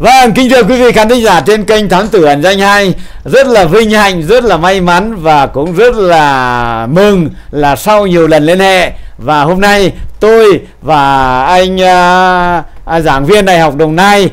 Vâng, kính thưa quý vị khán thính giả trên kênh Thám Tử Ẩn Danh 2. Rất là vinh hạnh, rất là may mắn và cũng rất là mừng là sau nhiều lần liên hệ, và hôm nay tôi và anh giảng viên Đại học Đồng Nai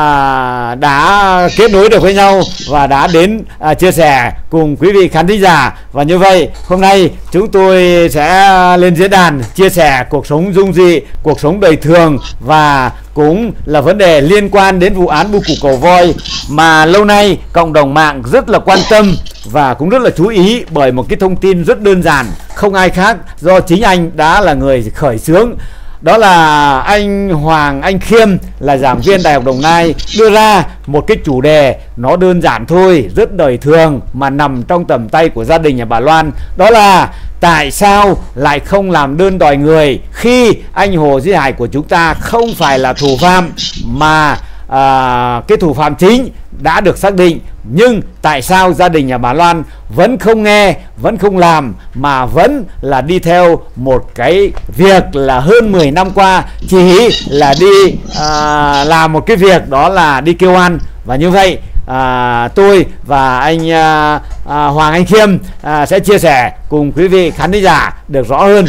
đã kết nối được với nhau và đã đến chia sẻ cùng quý vị khán thính giả. Và như vậy hôm nay chúng tôi sẽ lên diễn đàn chia sẻ cuộc sống dung dị, cuộc sống đời thường, và cũng là vấn đề liên quan đến vụ án bưu cục Cầu Voi mà lâu nay cộng đồng mạng rất là quan tâm và cũng rất là chú ý, bởi một cái thông tin rất đơn giản, không ai khác do chính anh đã là người khởi xướng. Đó là anh Hoàng Anh Khiêm, là giảng viên Đại học Đồng Nai, đưa ra một cái chủ đề nó đơn giản thôi, rất đời thường mà nằm trong tầm tay của gia đình nhà bà Loan. Đó là tại sao lại không làm đơn đòi người khi anh Hồ Duy Hải của chúng ta không phải là thủ phạm, mà cái thủ phạm chính đã được xác định, nhưng tại sao gia đình nhà bà Loan vẫn không nghe, vẫn không làm, mà vẫn là đi theo một cái việc là hơn 10 năm qua chỉ là đi làm một cái việc, đó là đi kêu ăn. Và như vậy tôi và anh Hoàng Anh Khiêm sẽ chia sẻ cùng quý vị khán thính giả được rõ hơn.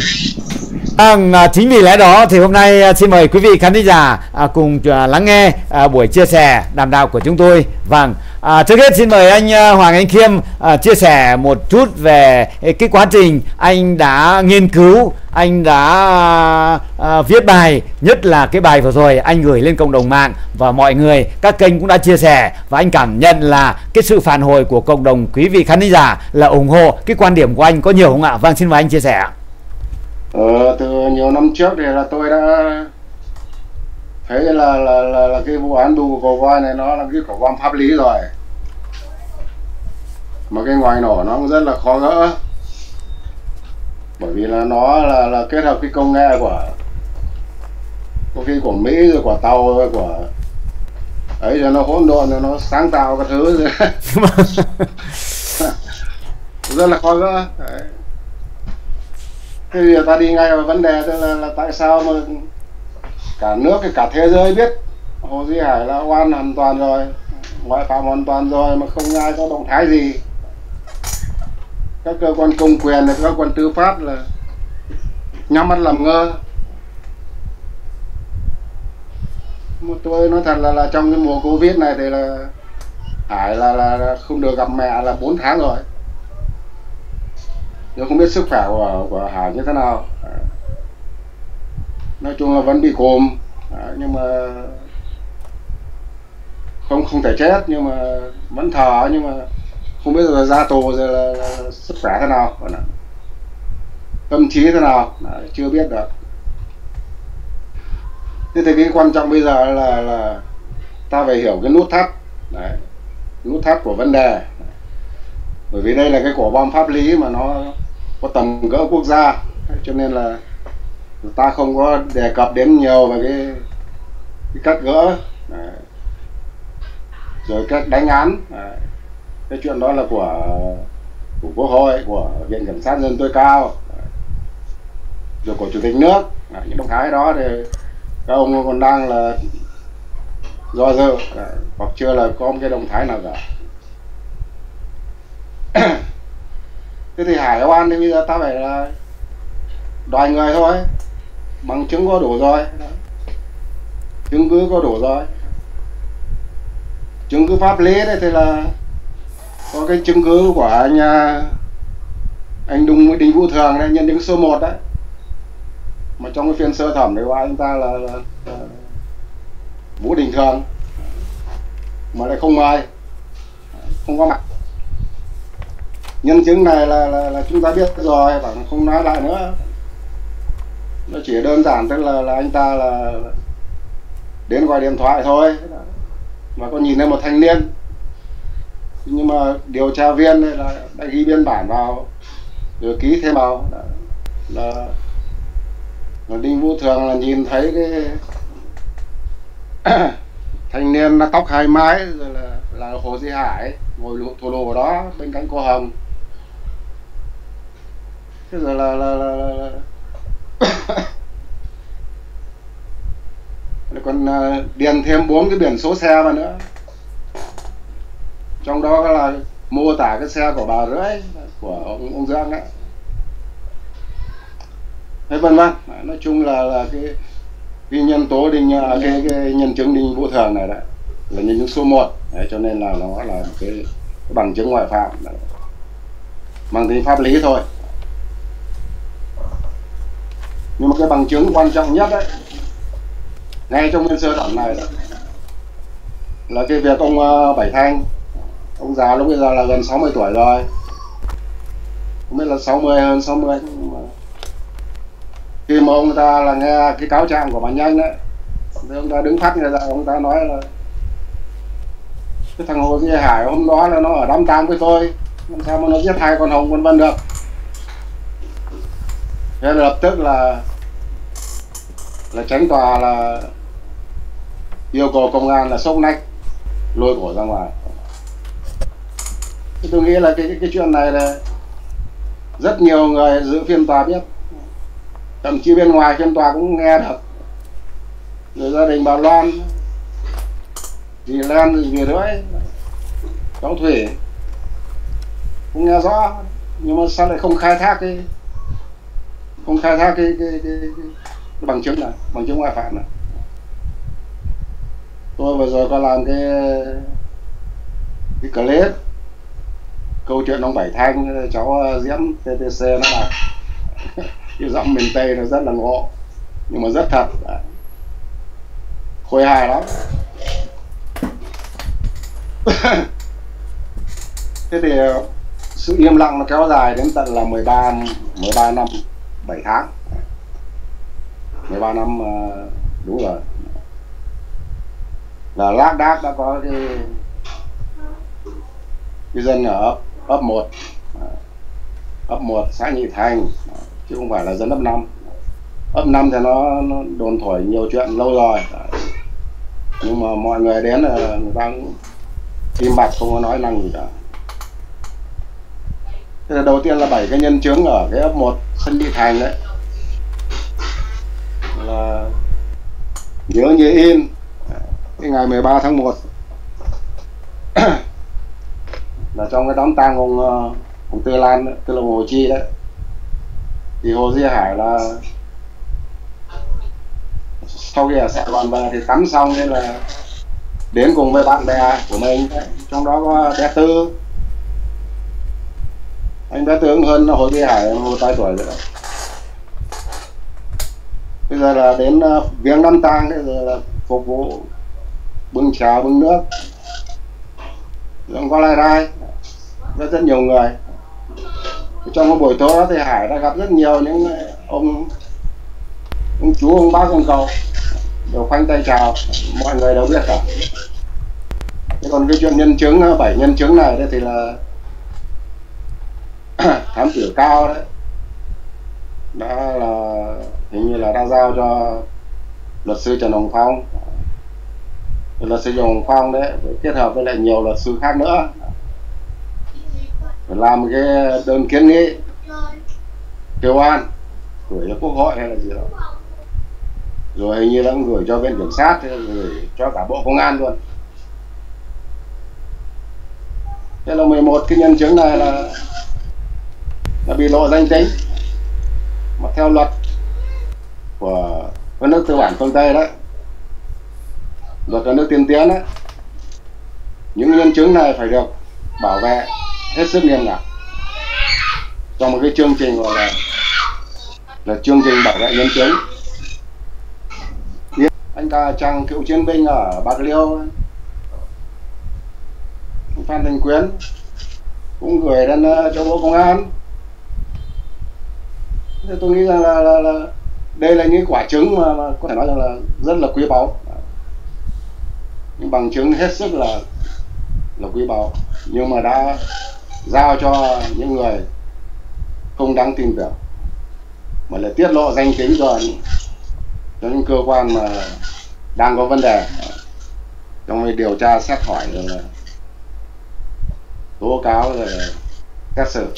Chính vì lẽ đó thì hôm nay xin mời quý vị khán thính giả cùng lắng nghe buổi chia sẻ đàm đạo của chúng tôi. Vâng, trước hết xin mời anh Hoàng Anh Khiêm chia sẻ một chút về cái quá trình anh đã nghiên cứu, anh đã viết bài, nhất là cái bài vừa rồi anh gửi lên cộng đồng mạng và mọi người, các kênh cũng đã chia sẻ, và anh cảm nhận là cái sự phản hồi của cộng đồng quý vị khán thính giả là ủng hộ cái quan điểm của anh có nhiều không ạ? Vâng, xin mời anh chia sẻ. Từ nhiều năm trước thì là tôi đã thấy là cái vụ án bưu cục Cầu Voi này nó là cái quả bom pháp lý rồi, mà cái ngoài nổ nó cũng rất là khó gỡ, bởi vì là nó là kết hợp cái công nghệ của có khi của Mỹ rồi của Tàu rồi của ấy, rồi nó hỗn độn, rồi nó sáng tạo các thứ rồi. Rất là khó gỡ. Đấy. Thế thì ta đi ngay vào vấn đề, tức là tại sao mà cả nước, cả thế giới biết Hồ Duy Hải là oan hoàn toàn rồi, ngoại phạm hoàn toàn rồi, mà không ai có động thái gì. Các cơ quan công quyền, các cơ quan tư pháp là nhắm mắt làm ngơ. Tôi nói thật là trong cái mùa Covid này thì là Hải là không được gặp mẹ là 4 tháng rồi. Nhưng không biết sức khỏe của Hải như thế nào. Nói chung là vẫn bị cồm, nhưng mà không thể chết, nhưng mà vẫn thở, nhưng mà không biết rồi ra tù rồi là sức khỏe thế nào, tâm trí thế nào, chưa biết được. Thế thì cái quan trọng bây giờ là ta phải hiểu cái nút thắt. Đấy, nút thắt của vấn đề. Bởi vì đây là cái quả bom pháp lý mà nó có tầm cỡ quốc gia, cho nên là ta không có đề cập đến nhiều về cái cách gỡ. Đấy. Rồi cách đánh án. Đấy. Cái chuyện đó là của Quốc hội, của Viện Kiểm sát Nhân dân tối cao. Đấy. Rồi của Chủ tịch nước. Đấy. Những động thái đó thì các ông còn đang là do dự, hoặc chưa là có một cái động thái nào cả. Thế thì Hải oan thì bây giờ ta phải là đòi người thôi, bằng chứng có đủ rồi, chứng cứ có đủ rồi. Chứng cứ pháp lý đấy thì là có cái chứng cứ của anh Đinh Vũ Thường đấy, nhân chứng số 1 đấy, mà trong cái phiên sơ thẩm đấy của anh ta là Vũ Đình Thường, mà lại không mời, không có mặt. Nhân chứng này là chúng ta biết rồi, và không nói lại nữa. Nó chỉ đơn giản tức là anh ta là đến gọi điện thoại thôi, và có nhìn thấy một thanh niên, nhưng mà điều tra viên đây là đã ghi biên bản vào rồi ký thêm vào là Đinh Vũ Thường là nhìn thấy cái thanh niên nó tóc hai mái, rồi là Hồ Duy Hải ngồi thổ lộ đó bên cạnh cô Hồng. Thế rồi là còn điền thêm 4 cái biển số xe vào nữa, trong đó là mô tả cái xe của bà Rưỡi, của ông Dương đấy, thế vân vân. Nói chung là cái nhân tố cái nhân chứng Đinh Vũ Thường này đấy là nhân chứng số 1 đấy, cho nên là nó là một cái bằng chứng ngoại phạm đấy, mang tính pháp lý thôi. Nhưng mà cái bằng chứng quan trọng nhất đấy, ngay trong phiên sơ thẩm này đấy, là cái việc ông Bảy Thanh, ông già lúc bây giờ là gần 60 tuổi rồi, không biết là 60 hơn 60, nhưng mà khi mà ông ta là nghe cái cáo trạng của bà Nhanh đấy, thì ông ta đứng phát ra, ông ta nói là cái thằng Hồ Duy Hải hôm đó là nó ở đám tang với tôi, làm sao mà nó giết 2 con hồng vân vân được. Thế là lập tức là chánh tòa là yêu cầu công an là xốc nách lôi cổ ra ngoài. Thì tôi nghĩ là cái chuyện này là rất nhiều người dự phiên tòa biết, thậm chí bên ngoài phiên tòa cũng nghe được. Người gia đình bà Loan, dì Lan, dì Rưỡi, cháu Thủy cũng nghe rõ, nhưng mà sao lại không khai thác cái bằng chứng này, bằng chứng ngoại phạm này. Tôi vừa rồi có làm cái clip câu chuyện ông Bảy Thanh, cháu Diễm TTC nó là cái giọng miền Tây nó rất là ngộ, nhưng mà rất thật, khôi hài lắm. Thế thì sự im lặng nó kéo dài đến tận là 13 năm 7 tháng, 13 năm đúng rồi, là lác đác đã có cái dân ở ấp 1 xã Nhị Thành, chứ không phải là dân ấp 5. Ấp 5 thì nó đồn thổi nhiều chuyện lâu rồi, nhưng mà mọi người đến là người ta cũng im bặt, không có nói năng gì cả. Thế là đầu tiên là 7 cái nhân chứng ở cái ấp 1 xã Nhị Thành đấy, là nhớ như in cái ngày 13 tháng 1 là trong cái đám tang ông Tư Lan, tức là Hồ Chi đấy, thì Hồ Duy Hải là sau khi ở Sài Gòn về thì tắm xong nên là đến cùng với bạn bè của mình đấy. Trong đó có bé Tư, anh bé Tư cũng hơn Hồ Duy Hải một vài tuổi rồi đó. Bây giờ là đến viếng đám tang, bây giờ là phục vụ bưng trà bưng nước, rồi có lai rai rất nhiều người. Trong cái buổi tối đó thì Hải đã gặp rất nhiều những ông chú, ông bác, ông cậu đều khoanh tay chào, mọi người đều biết cả. Thế còn cái chuyện nhân chứng 7 nhân chứng này thì là thám tử Cao đấy đã là hình như là đã giao cho luật sư Trần Hồng Phong, luật sư Trần Hồng Phong đấy kết hợp với lại nhiều luật sư khác nữa phải làm một cái đơn kiến nghị kêu an gửi cho Quốc hội hay là gì đó, rồi hình như là cũng gửi cho Viện Kiểm sát, gửi cho cả Bộ Công an luôn. Thế là 11 cái nhân chứng này là bị lộ danh tính, mà theo luật của các nước tư bản phương Tây đấy, luật các nước tiên tiến đấy, những nhân chứng này phải được bảo vệ hết sức nghiêm ngặt trong một cái chương trình gọi là chương trình bảo vệ nhân chứng. Anh Cà Trăng, cựu chiến binh ở Bạc Liêu, Phan Thành Quyến cũng gửi đến cho Bộ Công an. Thế tôi nghĩ rằng là đây là những quả trứng mà có thể nói rằng là rất là quý báu, những bằng chứng hết sức là quý báu, nhưng mà đã giao cho những người không đáng tin tưởng, mà lại tiết lộ danh tính cho những cơ quan mà đang có vấn đề trong cái điều tra xét hỏi, rồi là tố cáo, rồi là xét xử.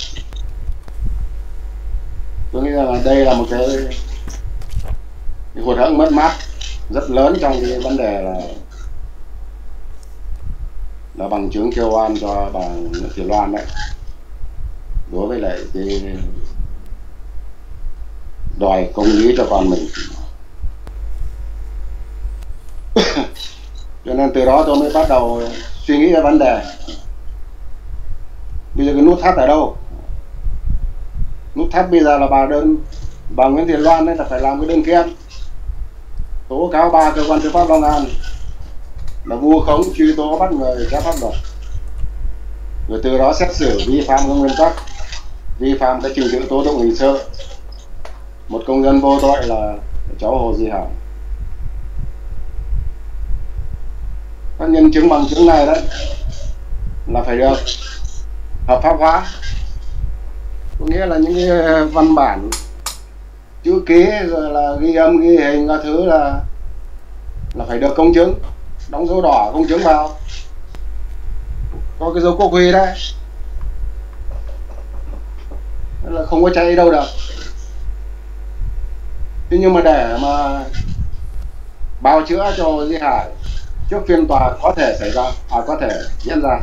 Tôi nghĩ rằng là đây là một cái hụt hẫng mất mát rất lớn trong cái vấn đề là bằng chứng kêu oan cho bà Nguyễn Thị Loan đấy, đối với lại cái đòi công lý cho con mình. Cho nên từ đó tôi mới bắt đầu suy nghĩ ra vấn đề bây giờ cái nút thắt ở đâu. Nút thắt bây giờ là bà Nguyễn Thị Loan ấy là phải làm cái đơn kiện tố cáo 3 cơ quan tư pháp Long An là vu khống, truy tố, bắt người trái pháp luật, rồi từ đó xét xử vi phạm các nguyên tắc, vi phạm cái trình tự tố tụng hình sự một công dân vô tội là cháu Hồ Duy Hải. Các nhân chứng bằng chứng này đấy là phải được hợp pháp hóa, có nghĩa là những cái văn bản chữ ký rồi là ghi âm ghi hình các thứ là phải được công chứng, đóng dấu đỏ công chứng vào, có cái dấu quốc huy đấy, nên là không có chạy đâu được. Thế nhưng mà để mà bào chữa cho Hồ Duy Hải trước phiên tòa có thể xảy ra, có thể diễn ra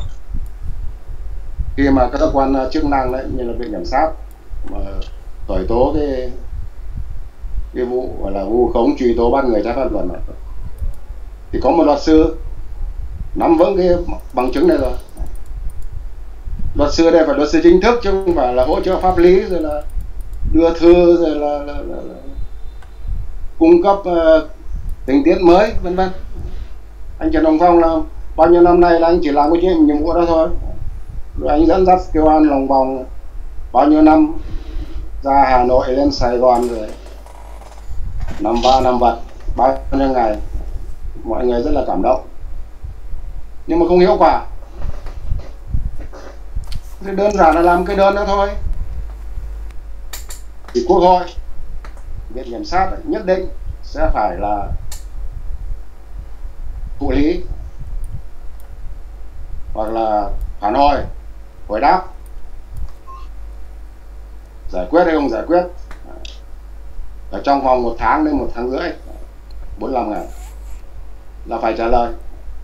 khi mà các cơ quan chức năng đấy như là viện kiểm sát mà khởi tố cái vụ gọi là vu khống, truy tố, bắt người trái pháp luật này, thì có một luật sư nắm vững cái bằng chứng này rồi. Luật sư đây phải luật sư chính thức chứ không phải là hỗ trợ pháp lý rồi là đưa thư rồi là cung cấp tình tiết mới vân vân. Anh Trần Hồng Phong là bao nhiêu năm nay là anh chỉ làm cái nhiệm vụ đó thôi, rồi anh dẫn dắt kêu an lòng vòng bao nhiêu năm ra Hà Nội lên Sài Gòn rồi nằm va nằm vật bao nhiêu ngày, mọi người rất là cảm động nhưng mà không hiệu quả. Thì đơn giản là làm cái đơn đó thôi, thì Quốc hội, viện kiểm sát nhất định sẽ phải là thụ lý hoặc là phản hồi, hồi đáp, giải quyết hay không giải quyết ở trong vòng 1 tháng đến 1 tháng rưỡi, 45 ngày là phải trả lời.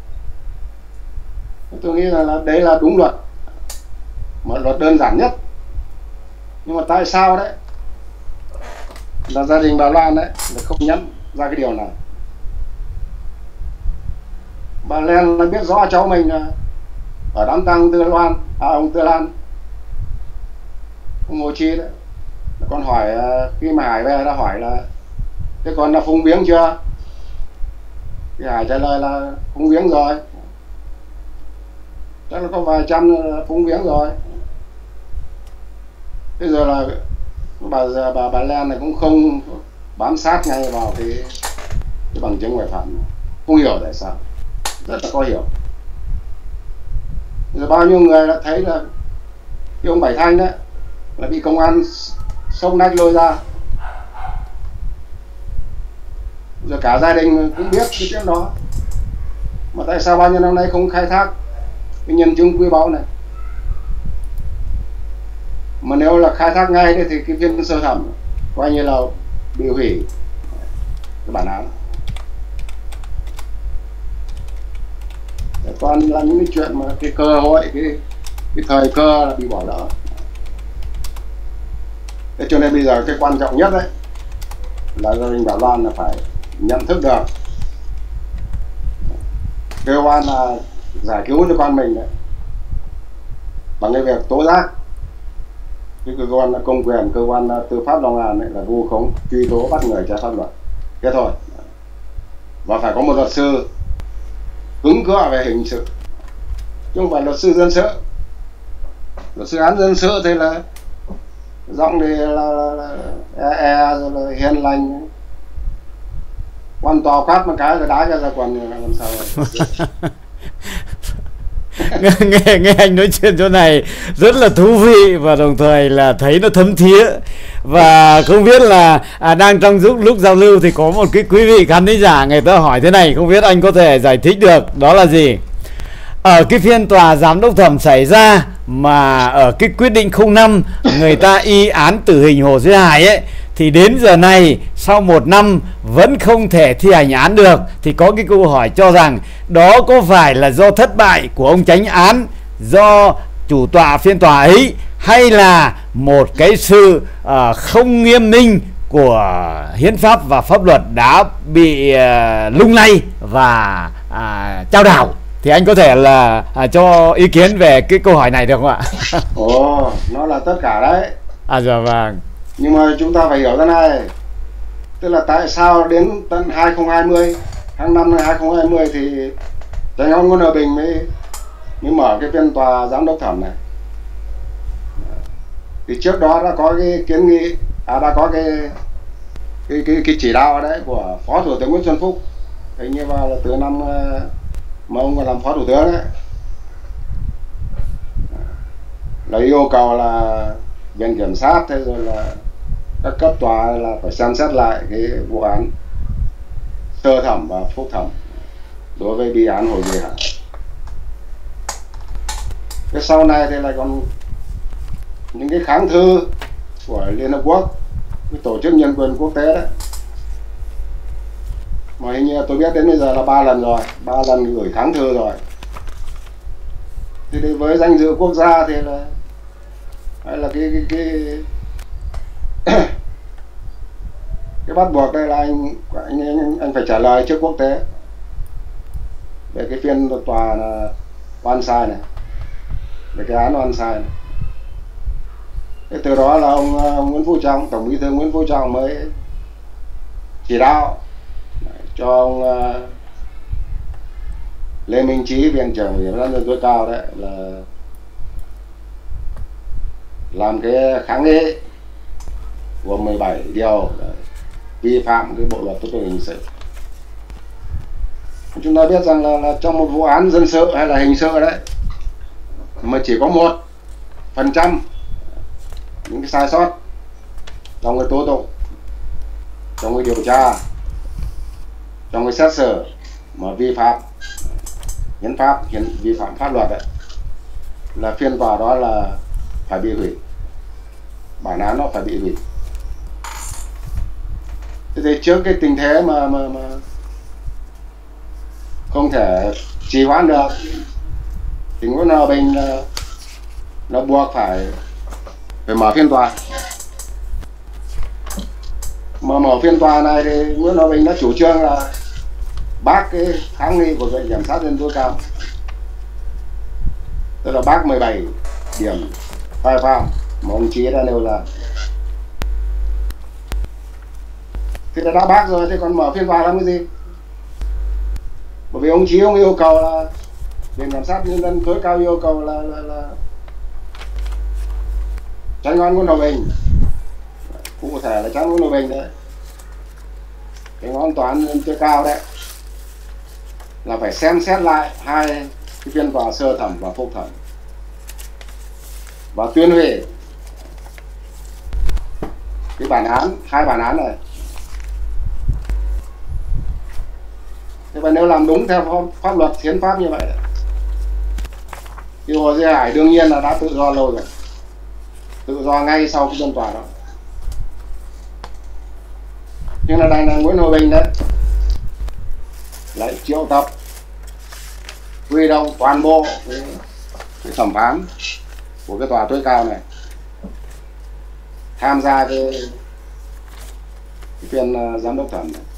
Tôi nghĩ là đấy là đúng luật, một luật đơn giản nhất. Nhưng mà tại sao đấy là gia đình bà Loan đấy là không nhận ra cái điều này? Bà Len là biết rõ cháu mình ở đám tang Tư Loan, ông Tư Lan, ông Hồ Chi đấy, con hỏi khi mà Hải về đã hỏi là thế con đã phúng viếng chưa, thì Hải trả lời là phúng viếng rồi, chắc là có vài trăm phúng viếng rồi. Thế giờ là bà Len này cũng không bám sát ngay vào cái bằng chứng ngoại phạm, không hiểu tại sao, rất là khó hiểu. Giờ bao nhiêu người đã thấy là cái ông Bảy Thanh đấy là bị công an xông nách lôi ra, rồi cả gia đình cũng biết cái chuyện đó, mà tại sao bao nhiêu năm nay không khai thác cái nhân chứng quý báu này? Mà nếu là khai thác ngay thì cái phiên sơ thẩm coi như là bị hủy cái bản án. Toàn là những cái chuyện mà cái cơ hội, cái thời cơ là bị bỏ lỡ. Thế cho nên bây giờ cái quan trọng nhất đấy là gia đình bà Loan là phải nhận thức được, kêu oan là giải cứu cho con mình đấy bằng cái việc tố giác cái cơ quan công quyền, cơ quan tư pháp Long An này là vu khống, truy tố, bắt người trái pháp luật, thế thôi. Và phải có một luật sư cứng cựa về hình sự chứ không phải luật sư dân sự. Luật sư án dân sự thì là giọng thì là rồi là hiền lành, quan tòa quát một cái rồi đá ra ra quần làm sao nghe anh nói chuyện chỗ này rất là thú vị và đồng thời là thấy nó thấm thía. Và không biết là đang trong lúc giao lưu thì có một cái quý vị khán thính giả người ta hỏi thế này, không biết anh có thể giải thích được đó là gì. Ở cái phiên tòa giám đốc thẩm xảy ra mà ở cái quyết định 05 người ta y án tử hình Hồ Duy Hải ấy, thì đến giờ này sau 1 năm vẫn không thể thi hành án được, thì có cái câu hỏi cho rằng đó có phải là do thất bại của ông chánh án, do chủ tọa phiên tòa ấy, hay là một cái sự không nghiêm minh của hiến pháp và pháp luật đã bị lung lay và chao đảo? Thì anh có thể là cho ý kiến về cái câu hỏi này được không ạ? Ồ, nó là tất cả đấy. Dạ vâng. Nhưng mà chúng ta phải hiểu thế này, tức là tại sao đến tận 2020, tháng 5 năm 2020 thì Tránh án Nguyễn Hòa Bình mới mở cái phiên tòa giám đốc thẩm này. Thì trước đó đã có cái kiến nghị, đã có cái chỉ đạo đấy của Phó Thủ tướng Nguyễn Xuân Phúc, hình như là từ năm mà ông còn làm Phó Thủ tướng đấy, là yêu cầu là Viện Kiểm sát thế rồi là các cấp tòa là phải xem xét lại cái vụ án sơ thẩm và phúc thẩm đối với bị án Hồ Duy Hải. Cái sau này thì lại còn những cái kháng thư của Liên Hợp Quốc, cái tổ chức nhân quyền quốc tế đấy, mà hình như tôi biết đến bây giờ là 3 lần rồi, 3 lần gửi kháng thư rồi. Thì với danh dự quốc gia thì là hay là cái bắt buộc đây là anh phải trả lời trước quốc tế về cái phiên tòa là oan sai này, về cái án oan sai này. Thế từ đó là ông Nguyễn Phú Trọng, Tổng Bí thư Nguyễn Phú Trọng mới chỉ đạo cho ông Lê Minh Trí, Viện trưởng Ủy ban nhân dân tối cao đấy, là làm cái kháng nghị của 17 điều vi phạm cái bộ luật tố tụng hình sự. Chúng ta biết rằng là trong một vụ án dân sự hay là hình sự đấy, mà chỉ có 1% những cái sai sót trong cái tố tụng, trong cái điều tra, trong cái xét xử mà vi phạm hiến pháp, vi phạm pháp luật đấy, là phiên tòa đó là phải bị hủy, bản án nó phải bị hủy. Thế thì trước cái tình thế mà không thể trì hoãn được thì Nguyễn Hòa Bình nó buộc phải mở phiên tòa. Mà mở phiên tòa này thì Nguyễn Hòa Bình đã chủ trương là bác cái kháng nghị của Viện Kiểm sát nhân dân tối cao, tức là bác 17 điểm sai phạm mà ông Chí đã nêu là. Thì đã bác rồi thì còn mở phiên tòa làm cái gì? Bởi vì ông Chí ông yêu cầu là Viện Kiểm sát nhân dân tối cao yêu cầu là Tránh án Nguyễn Hòa Bình, cụ thể là Tránh Nguyễn Hòa Bình đấy, cái ngón tòa án nhân dân tối cao đấy, là phải xem xét lại hai cái phiên tòa sơ thẩm và phúc thẩm và tuyên hủy cái bản án, hai bản án này. Thế và nếu làm đúng theo pháp luật hiến pháp như vậy thì Hồ Duy Hải đương nhiên là đã tự do lâu rồi, tự do ngay sau cái phiên tòa đó. Nhưng là đây là Nguyễn Hòa Bình đấy lại triệu tập huy động toàn bộ cái thẩm phán của cái tòa tối cao này tham gia cái phiên giám đốc thẩm này.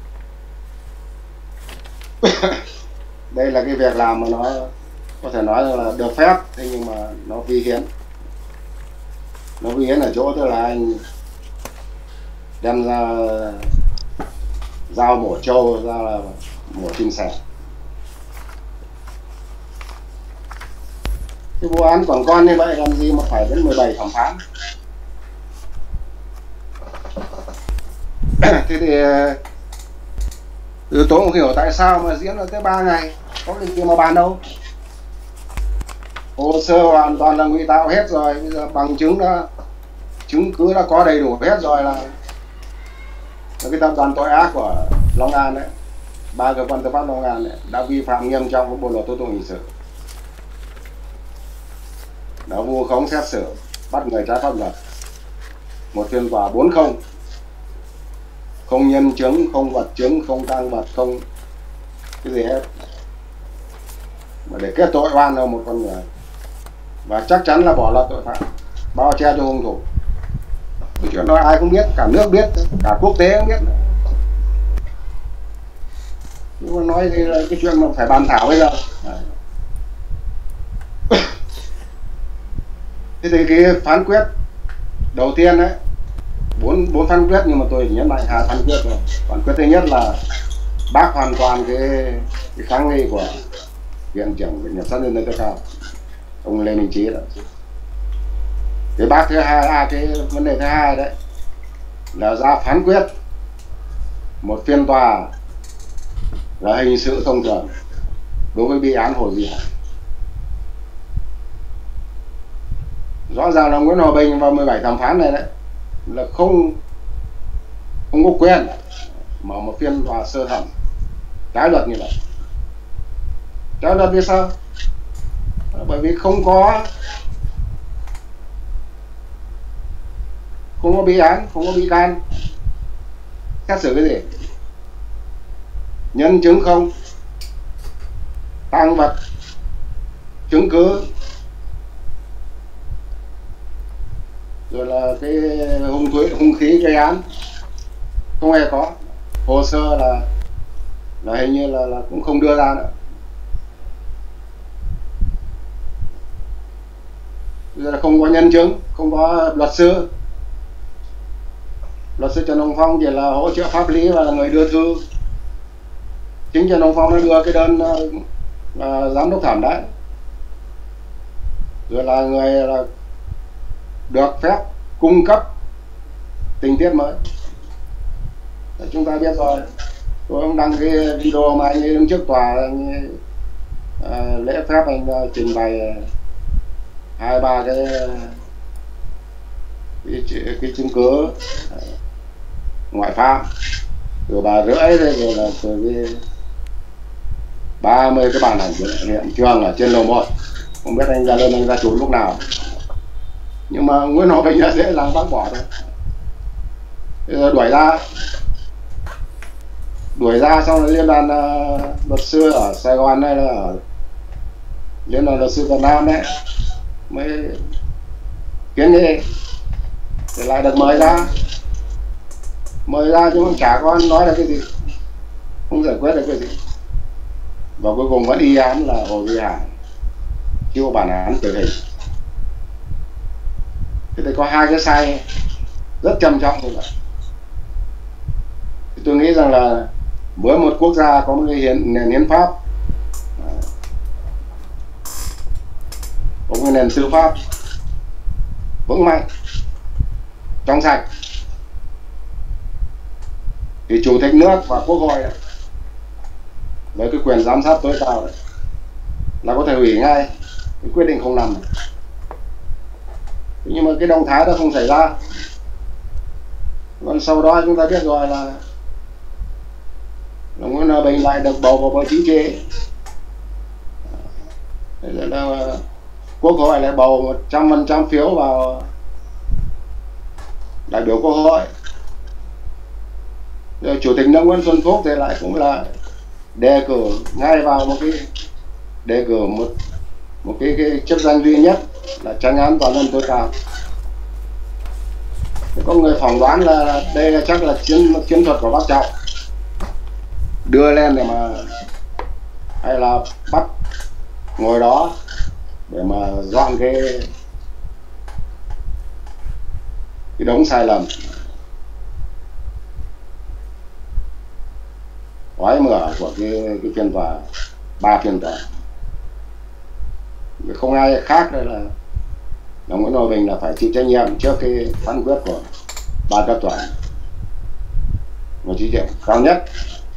Đây là cái việc làm mà nó có thể nói là được phép, thế nhưng mà nó vi hiến. Nó vi hiến ở chỗ tức là anh đem ra dao mổ trâu, ra là mổ chim sẻ. Cái vụ án Quảng Con như vậy làm gì mà phải đến 17 thẩm phán. Thế thì tôi không hiểu tại sao mà diễn là tới 3 ngày, có cái gì mà bàn đâu. Hồ sơ hoàn toàn là ngụy tạo hết rồi, bây giờ bằng chứng đã, chứng cứ đã có đầy đủ hết rồi, là cái tập đoàn tội ác của Long An đấy, 3 cơ quan tư pháp Long An đấy, đã vi phạm nghiêm trọng với bộ luật tố tụng hình sự, đã vu khống xét xử, bắt người trái pháp luật, một phiên tòa 4-0 không nhân chứng, không vật chứng, không tang vật, không cái gì hết, mà để kết tội oan cho một con người, và chắc chắn là bỏ lọt tội phạm, bao che cho hung thủ. Cái chuyện đó ai cũng biết, cả nước biết, cả quốc tế cũng biết. Nhưng mà nói thì là cái chuyện mà phải bàn thảo bây giờ. Thế thì cái phán quyết đầu tiên đấy, bốn phán quyết, nhưng mà tôi nhấn mạnh 2 phán quyết rồi. Phán quyết thứ nhất là bác hoàn toàn cái kháng nghị của viện trưởng viện kiểm sát nhân dân tối cao ông Lê Minh Trí đó. Cái bác thứ hai, cái vấn đề thứ hai đấy là ra phán quyết một phiên tòa là hình sự thông thường đối với bị án Hồ Duy Hải. Rõ ràng là Nguyễn Hòa Bình và 17 thẩm phán này đấy là không có quyền mở một phiên tòa sơ thẩm trái luật như vậy. Trái luật vì sao? Bởi vì không có bị án, không có bị can, xét xử cái gì? Nhân chứng không, tang vật, chứng cứ, rồi là cái hung khí gây án không hề có. Hồ sơ là hình như là cũng không đưa ra nữa. Bây giờ là không có nhân chứng, không có luật sư. Luật sư Trần Hồng Phong chỉ là hỗ trợ pháp lý và là người đưa thư. Chính Trần Hồng Phong đã đưa cái đơn giám đốc thẩm đấy. Rồi là người là được phép cung cấp tình tiết mới. Để chúng ta biết rồi. Tôi cũng đăng cái video mà anh ấy đứng trước tòa, anh ấy, lễ phép anh trình bày 2-3 cái chứng cứ ngoại phạm, rồi 3 rưỡi rồi là cái 30 cái bản ảnh hiện trường ở trên lầu 1. Không biết anh ra lên anh ra chụp lúc nào, nhưng mà Nguyễn Hòa Bình là dễ dàng bác bỏ thôi. Bây giờ đuổi ra xong rồi liên đoàn luật sư ở Sài Gòn hay là ở liên đoàn luật sư Việt Nam đấy mới kiến nghị thì lại được mời ra nhưng mà chả có nói được cái gì, không giải quyết được cái gì, và cuối cùng vẫn y án là Hồ Duy Hải chịu bản án tử hình. Thế thì có 2 cái sai rất trầm trọng như vậy. Thì tôi nghĩ rằng là với một quốc gia có một cái nền hiến pháp, có một nền tư pháp vững mạnh, trong sạch, thì chủ tịch nước và quốc hội đấy, với cái quyền giám sát tối cao đấy, là có thể hủy ngay cái quyết định 05 này. Nhưng mà cái động thái đó không xảy ra. Còn sau đó chúng ta biết rồi là Nguyễn Hòa Bình lại được bầu vào Bộ Chính trị. Là Quốc hội lại bầu 100% phiếu vào đại biểu Quốc hội. Rồi Chủ tịch nước Nguyễn Xuân Phúc thì lại cũng là đề cử ngay vào một cái chức danh duy nhất là Chánh án Tòa án tối cao. Có người phỏng đoán là đây là chắc là chiến thuật của bác Trọng, đưa lên để mà hay là bắt ngồi đó để mà dọn cái đống sai lầm, ói mửa của cái phiên tòa, 3 phiên tòa. Không ai khác đây là Nguyễn Hòa Bình là phải chịu trách nhiệm trước cái phán quyết của ban cấp tòa, một trách nhiệm cao nhất.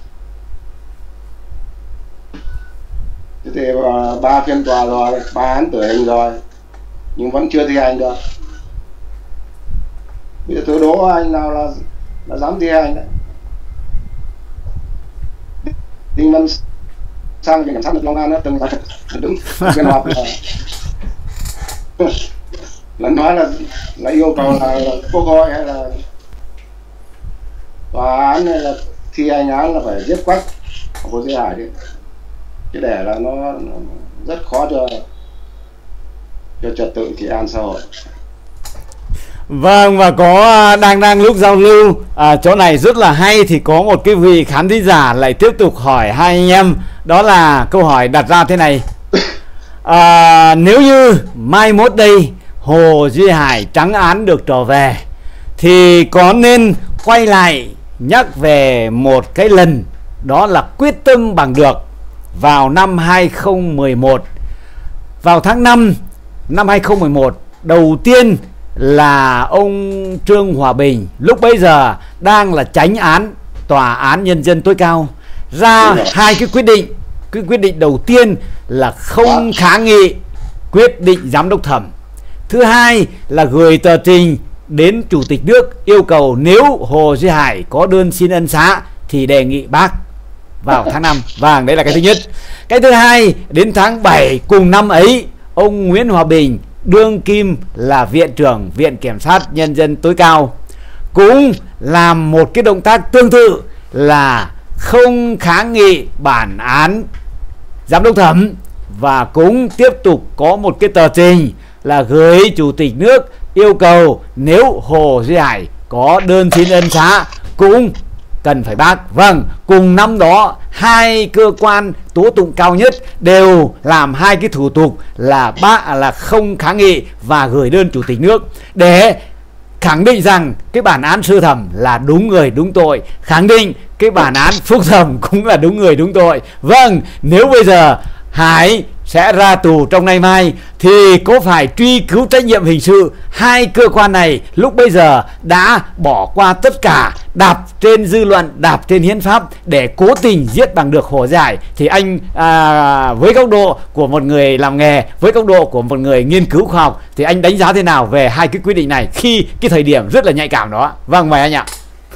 Thế thì 3 phiên tòa rồi, 3 án tử hình rồi, nhưng vẫn chưa thi hành được. Bây giờ tôi đố anh nào là dám thi hành đấy. Đinh Văn Sang cảnh sát Long An nó từng đứng phiên họp là nói là yêu cầu là Quốc hội hay là tòa án này là thi hành án là phải giết Quách Hồ Duy Hải đi, chứ để là nó rất khó cho trật tự trị an xã hội. Vâng, và có đang lúc giao lưu chỗ này rất là hay, thì có một cái vị khán thính giả lại tiếp tục hỏi hai anh em, đó là câu hỏi đặt ra thế này: nếu như mai mốt đây Hồ Duy Hải trắng án được trở về thì có nên quay lại nhắc về một cái lần, đó là quyết tâm bằng được vào năm 2011, vào tháng 5 năm 2011. Đầu tiên là ông Trương Hòa Bình lúc bấy giờ đang là chánh án Tòa án Nhân dân tối cao ra hai cái quyết định. Cái quyết định đầu tiên là không kháng nghị quyết định giám đốc thẩm. Thứ hai là gửi tờ trình đến Chủ tịch nước yêu cầu nếu Hồ Duy Hải có đơn xin ân xá thì đề nghị bác vào tháng 5. Vâng, đấy là cái thứ nhất. Cái thứ hai, đến tháng 7 cùng năm ấy, ông Nguyễn Hòa Bình đương kim là Viện trưởng Viện Kiểm sát Nhân dân tối cao cũng làm một cái động tác tương tự là không kháng nghị bản án giám đốc thẩm, và cũng tiếp tục có một cái tờ trình là gửi Chủ tịch nước yêu cầu nếu Hồ Duy Hải có đơn xin ân xá cũng cần phải bác. Vâng, cùng năm đó hai cơ quan tố tụng cao nhất đều làm hai cái thủ tục là không kháng nghị và gửi đơn Chủ tịch nước để khẳng định rằng cái bản án sơ thẩm là đúng người đúng tội, khẳng định cái bản án phúc thẩm cũng là đúng người đúng tội. Vâng, nếu bây giờ Hải sẽ ra tù trong nay mai thì có phải truy cứu trách nhiệm hình sự? Hai cơ quan này lúc bây giờ đã bỏ qua tất cả, đạp trên dư luận, đạp trên hiến pháp để cố tình giết bằng được Hồ Duy Hải. Thì anh với góc độ của một người làm nghề, với góc độ của một người nghiên cứu khoa học, thì anh đánh giá thế nào về hai cái quyết định này khi cái thời điểm rất là nhạy cảm đó? Vâng, mời anh ạ.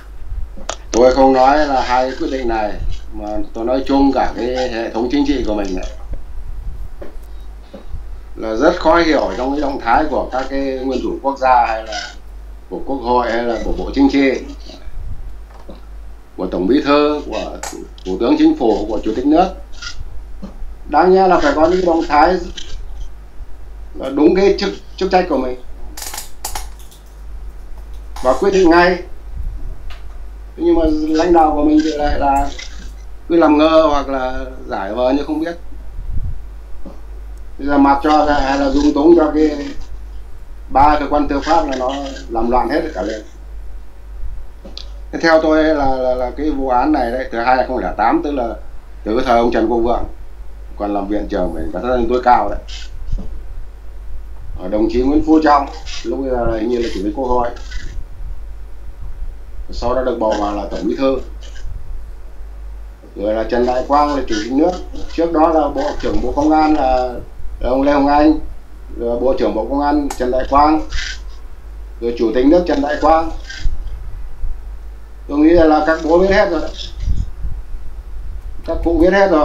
Tôi không nói là hai cái quyết định này, mà tôi nói chung cả cái hệ thống chính trị của mình này là rất khó hiểu trong cái động thái của các cái nguyên thủ quốc gia, hay là của Quốc hội, hay là của Bộ Chính trị, của Tổng Bí thư, của Thủ tướng Chính phủ, của Chủ tịch nước. Đáng nhẽ là phải có những động thái là đúng cái chức trách của mình và quyết định ngay. Nhưng mà lãnh đạo của mình thì lại là cứ làm ngơ hoặc là giải vờ như không biết. Bây giờ mặc cho hay là dung túng cho cái ba cơ quan tư pháp là nó làm loạn hết cả lên. Thế theo tôi là cái vụ án này đấy, từ 2008, tức là từ cái thời ông Trần Quốc Vượng còn làm viện trưởng về cảnh sát nhân dân tối cao đấy, đồng chí Nguyễn Phú Trọng lúc bây giờ là hình như là Chủ tịch Quốc hội, sau đó được bầu vào là Tổng Bí thư, rồi là Trần Đại Quang là Chủ tịch nước, trước đó là Bộ trưởng Bộ Công an là ông Lê Hồng Anh, rồi Bộ trưởng Bộ Công an Trần Đại Quang, rồi Chủ tịch nước Trần Đại Quang. Tôi nghĩ là các bố biết hết rồi, các cụ biết hết rồi,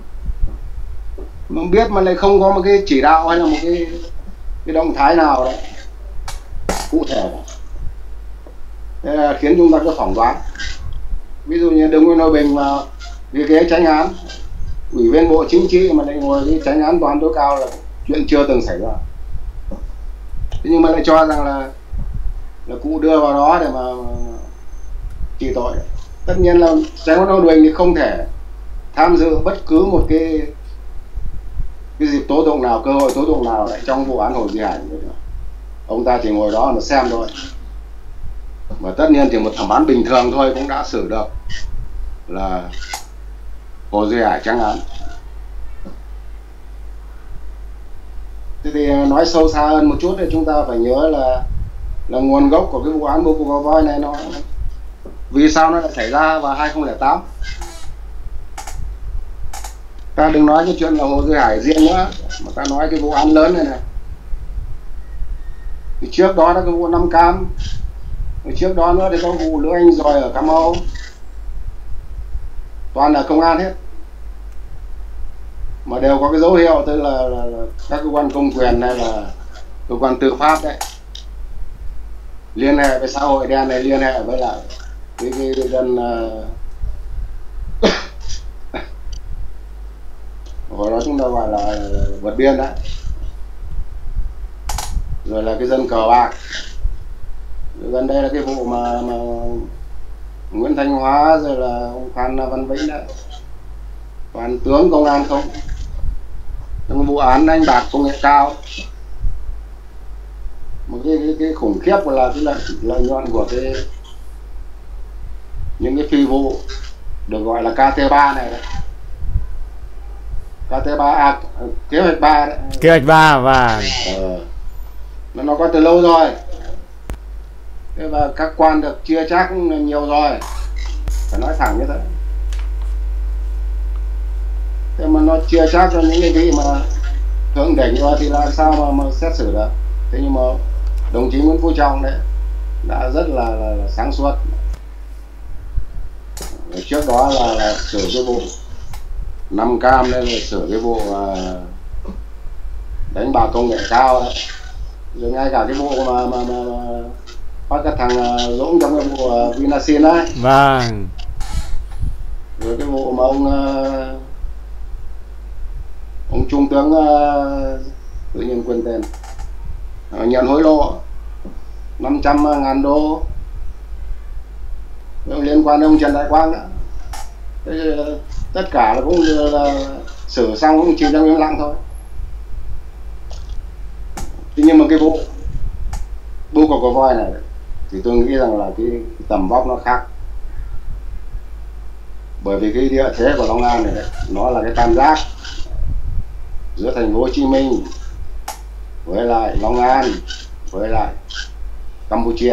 mà biết mà lại không có một cái chỉ đạo hay là một cái động thái nào đấy cụ thể. Thế là khiến chúng ta cứ phỏng đoán. Ví dụ như Đương Nguyên Hòa Bình mà vì cái tránh án, Ủy viên Bộ Chính trị mà lại ngồi cái tránh án tòa án tối cao là chuyện chưa từng xảy ra. Thế nhưng mà lại cho rằng là cụ đưa vào đó để mà trị tội. Tất nhiên là tránh án Hòa Bình thì không thể tham dự bất cứ một cái dịp tố tụng nào, cơ hội tố tụng nào lại trong vụ án Hồ Duy Hải. Ông ta chỉ ngồi đó mà xem thôi. Và tất nhiên thì một thẩm án bình thường thôi cũng đã xử được là Hồ Duy Hải trắng án. Thế thì nói sâu xa hơn một chút thì chúng ta phải nhớ là nguồn gốc của cái vụ án bô cua voi này nó vì sao nó lại xảy ra vào 2008. Ta đừng nói cái chuyện là Hồ Duy Hải riêng nữa, mà ta nói cái vụ án lớn này này. Thì trước đó là cái vụ Nam Cam, rồi trước đó nữa thì có vụ Lữ Anh Giỏi ở Cà Mau, toàn là công an hết, mà đều có cái dấu hiệu tức là các cơ quan công quyền hay là cơ quan tư pháp đấy liên hệ với xã hội đen này, liên hệ với lại cái dân hồi đó chúng ta gọi là vượt biên đấy, rồi là cái dân cờ bạc. Gần đây là cái vụ mà Nguyễn Thanh Hóa rồi là ông Phan Văn Vĩnh đấy, toàn tướng công an không, trong vụ án đánh bạc công nghệ cao. Một cái khủng khiếp là cái lợi nhuận của những cái phi vụ được gọi là KT3 này đấy. KT3 kế hoạch 3 đấy. Kế hoạch 3 và nó có từ lâu rồi. Thế và các quan được chia chác nhiều rồi, phải nói thẳng như thế. Thế mà nó chia chác cho những cái vị mà thượng đỉnh rồi thì làm sao mà xét xử được. Thế nhưng mà đồng chí Nguyễn Phú Trọng đấy đã rất là sáng suốt. Trước đó là xử cái vụ 5 cam, nên là xử cái vụ đánh bạc công nghệ cao đấy. Rồi ngay cả cái vụ mà bắt cái thằng Dũng trong cái vụ Vinasin đấy. vâng, Rồi cái vụ mà ông trung tướng tự nhiên quên tên, nhận hối lộ 500.000 đô liên quan đến ông Trần Đại Quang đó. Thế tất cả là cũng là xử xong cũng chỉ trong im lặng thôi. Thế nhưng mà cái vụ bưu cục của voi này thì tôi nghĩ rằng là cái tầm vóc nó khác, bởi vì cái địa thế của Long An này đấy, nó là cái tam giác giữa thành phố Hồ Chí Minh với lại Long An với lại Campuchia.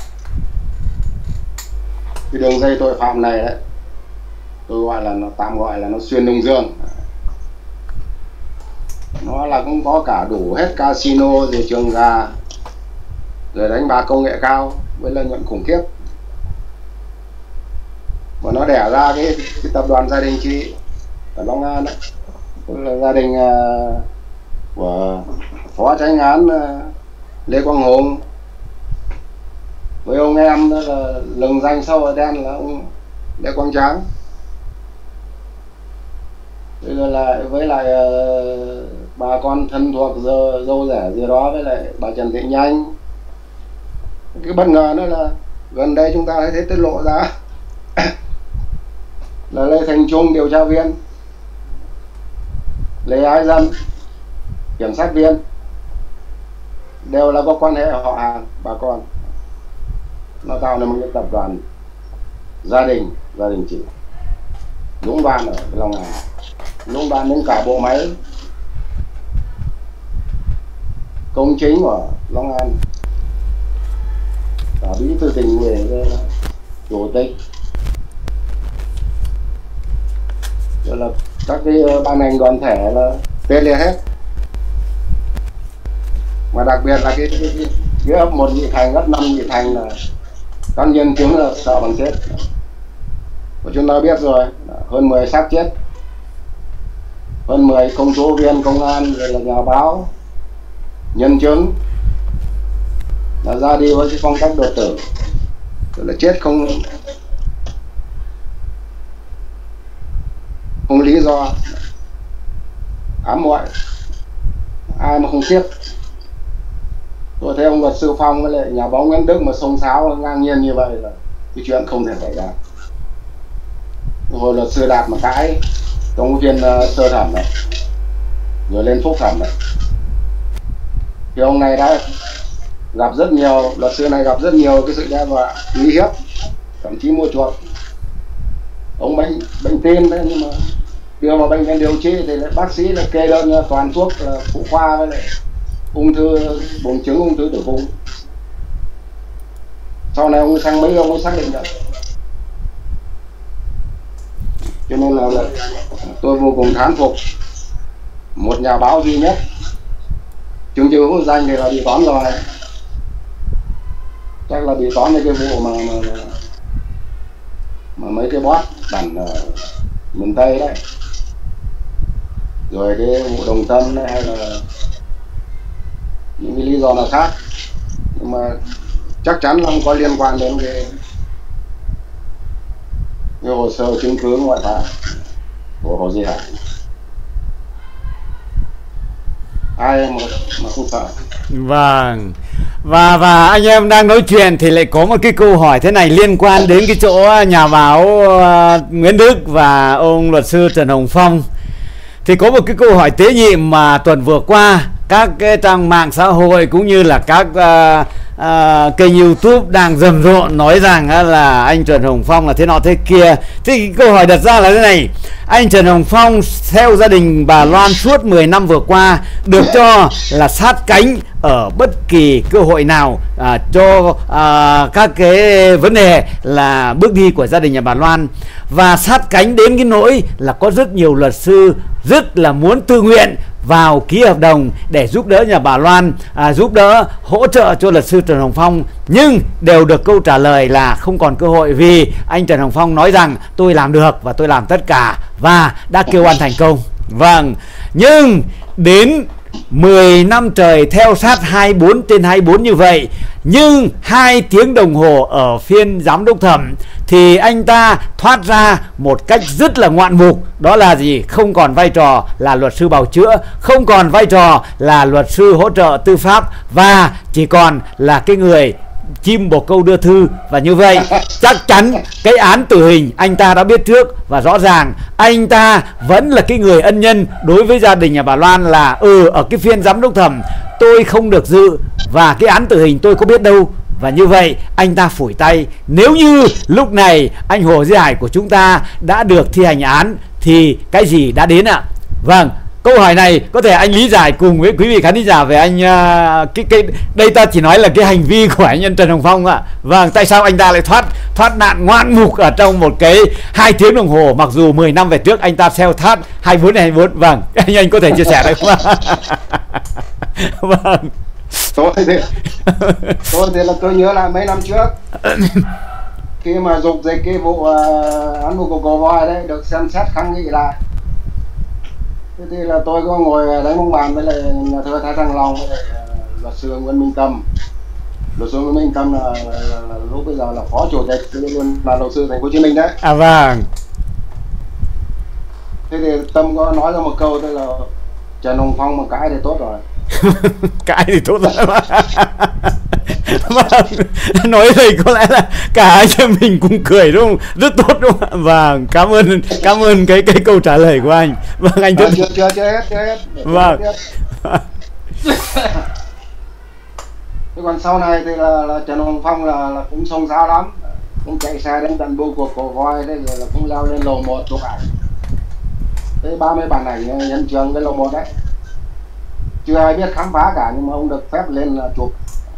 Cái đường dây tội phạm này đấy, tôi gọi là nó tạm gọi là nó xuyên Đông Dương. Nó là cũng có cả đủ hết casino rồi trường gà rồi đánh bạc công nghệ cao với lợi nhuận khủng khiếp. Và nó đẻ ra cái tập đoàn gia đình chị ở Long An đấy, tức là gia đình của phó chánh án Lê Quang Hùng với ông em đó là lừng danh sau ở đen là ông Lê Quang Tráng. Rồi lại với lại bà con thân thuộc dâu rẻ gì đó với lại bà Trần Thị Nhanh. Cái bất ngờ nữa là gần đây chúng ta thấy tiết lộ ra là Lê Thành Trung điều tra viên, Lê Ái Dân kiểm sát viên đều là có quan hệ họ hàng bà con. Nó tạo nên một cái tập đoàn gia đình chị lũng đoạn ở Long An, lũng đoạn đến cả bộ máy công chính của Long An, cả bí thư tỉnh ủy, chủ tịch, rồi là các cái ban ngành đoàn thể là tê liệt hết. Mà đặc biệt là cái ấp 1 Nhị Thành, ấp 5 Nhị Thành là các nhân chứng là sợ bằng chết. Và chúng ta biết rồi, hơn 10 xác chết, hơn 10 công tố viên công an rồi là nhà báo, nhân chứng là ra đi với cái phong cách đột tử, rồi là chết không lý do, ám muội, ai mà không tiếc. Tôi thấy ông luật sư Phong với lại nhà báo Nguyễn Đức mà xông xáo ngang nhiên như vậy là cái chuyện không thể xảy ra. Hồi luật sư Đạt mà cãi trong phiên sơ thẩm này rồi lên phúc thẩm này, thì ông này đã gặp rất nhiều, luật sư này gặp rất nhiều cái sự đe dọa, uy hiếp, thậm chí mua chuộc. Ông bệnh tim đấy, nhưng mà đưa vào bệnh viện điều trị thì lại bác sĩ là kê đơn toàn thuốc là phụ khoa với lại ung thư, buồng trứng, ung thư tử cung. Sau này ông sang Mỹ ông mới xác định được. Cho nên là tôi vô cùng thán phục một nhà báo duy nhất, chứng cứ hữu danh thì là bị tóm rồi, chắc là bị tóm với cái vụ mà mấy cái boss bản miền Tây đấy, rồi cái vụ Đồng Tâm đấy, hay là những cái lý do nào khác, nhưng mà chắc chắn là không có liên quan đến cái hồ sơ chứng cứ ngoại phạm của Hồ Duy Hải, ai mà không sợ. Vâng. Và anh em đang nói chuyện thì lại có một cái câu hỏi thế này liên quan đến cái chỗ nhà báo Nguyễn Đức và ông luật sư Trần Hồng Phong. Thì có một cái câu hỏi tế nhị mà tuần vừa qua các cái trang mạng xã hội cũng như là các kênh YouTube đang rầm rộ nói rằng là anh Trần Hồng Phong là thế nọ thế kia. Thì câu hỏi đặt ra là thế này: anh Trần Hồng Phong theo gia đình bà Loan suốt 10 năm vừa qua được cho là sát cánh ở bất kỳ cơ hội nào cho các cái vấn đề là bước đi của gia đình nhà bà Loan, và sát cánh đến cái nỗi là có rất nhiều luật sư rất là muốn tự nguyện vào ký hợp đồng để giúp đỡ nhà bà Loan, giúp đỡ hỗ trợ cho luật sư Trần Hồng Phong, nhưng đều được câu trả lời là không còn cơ hội, vì anh Trần Hồng Phong nói rằng tôi làm được và tôi làm tất cả và đã kêu oan thành công. Vâng, nhưng đến 10 năm trời theo sát 24/24 như vậy, nhưng 2 tiếng đồng hồ ở phiên giám đốc thẩm thì anh ta thoát ra một cách rất là ngoạn mục. Đó là gì? Không còn vai trò là luật sư bào chữa, không còn vai trò là luật sư hỗ trợ tư pháp, và chỉ còn là cái người chim bồ câu đưa thư. Và như vậy chắc chắn cái án tử hình anh ta đã biết trước, và rõ ràng anh ta vẫn là cái người ân nhân đối với gia đình nhà bà Loan, là ở cái phiên giám đốc thẩm tôi không được dự và cái án tử hình tôi có biết đâu. Và như vậy anh ta phủi tay. Nếu như lúc này anh Hồ Duy Hải của chúng ta đã được thi hành án thì cái gì đã đến ạ? Vâng, câu hỏi này có thể anh lý giải cùng với quý vị khán giả về anh đây ta chỉ nói là cái hành vi của anh nhân Trần Hồng Phong ạ. Vâng, tại sao anh ta lại thoát nạn ngoạn mục ở trong một cái 2 tiếng đồng hồ, mặc dù 10 năm về trước anh ta theo thát 24/24. Vâng, anh có thể chia sẻ được không ạ? Vâng. Tôi thì là tôi nhớ là mấy năm trước khi mà dục dịch cái vụ án vụ của voi đấy được xem xét kháng nghị lại, thế thì là tôi có ngồi đánh bóng bàn với lại nhà thơ Thái Thăng Long với lại luật sư Nguyễn Minh Tâm. Luật sư Nguyễn Minh Tâm là lúc bây giờ là phó chủ tịch luôn, là luật sư Thành phố Hồ Chí Minh đấy. À vâng. Thế thì Tâm có nói ra một câu, tức là Trần Hồng Phong mà cãi thì tốt rồi. Cãi thì tốt rồi. Vâng, nói đây có lẽ là cả anh em mình cùng cười đúng không? Rất tốt đúng không ạ? Vâng, cảm ơn cái câu trả lời của anh. Vâng, anh chưa hết. Vâng. Thế còn sau này thì là Trần Hồng Phong là cũng xông xáo lắm, cũng chạy xe đến tận bưu cuộc cổ voi, thế rồi là cũng leo lên lầu 1 chụp ảnh. Thế 30 bản ảnh hiện trường cái lầu 1 đấy, chưa ai biết khám phá cả, nhưng mà ông được phép lên là chụp.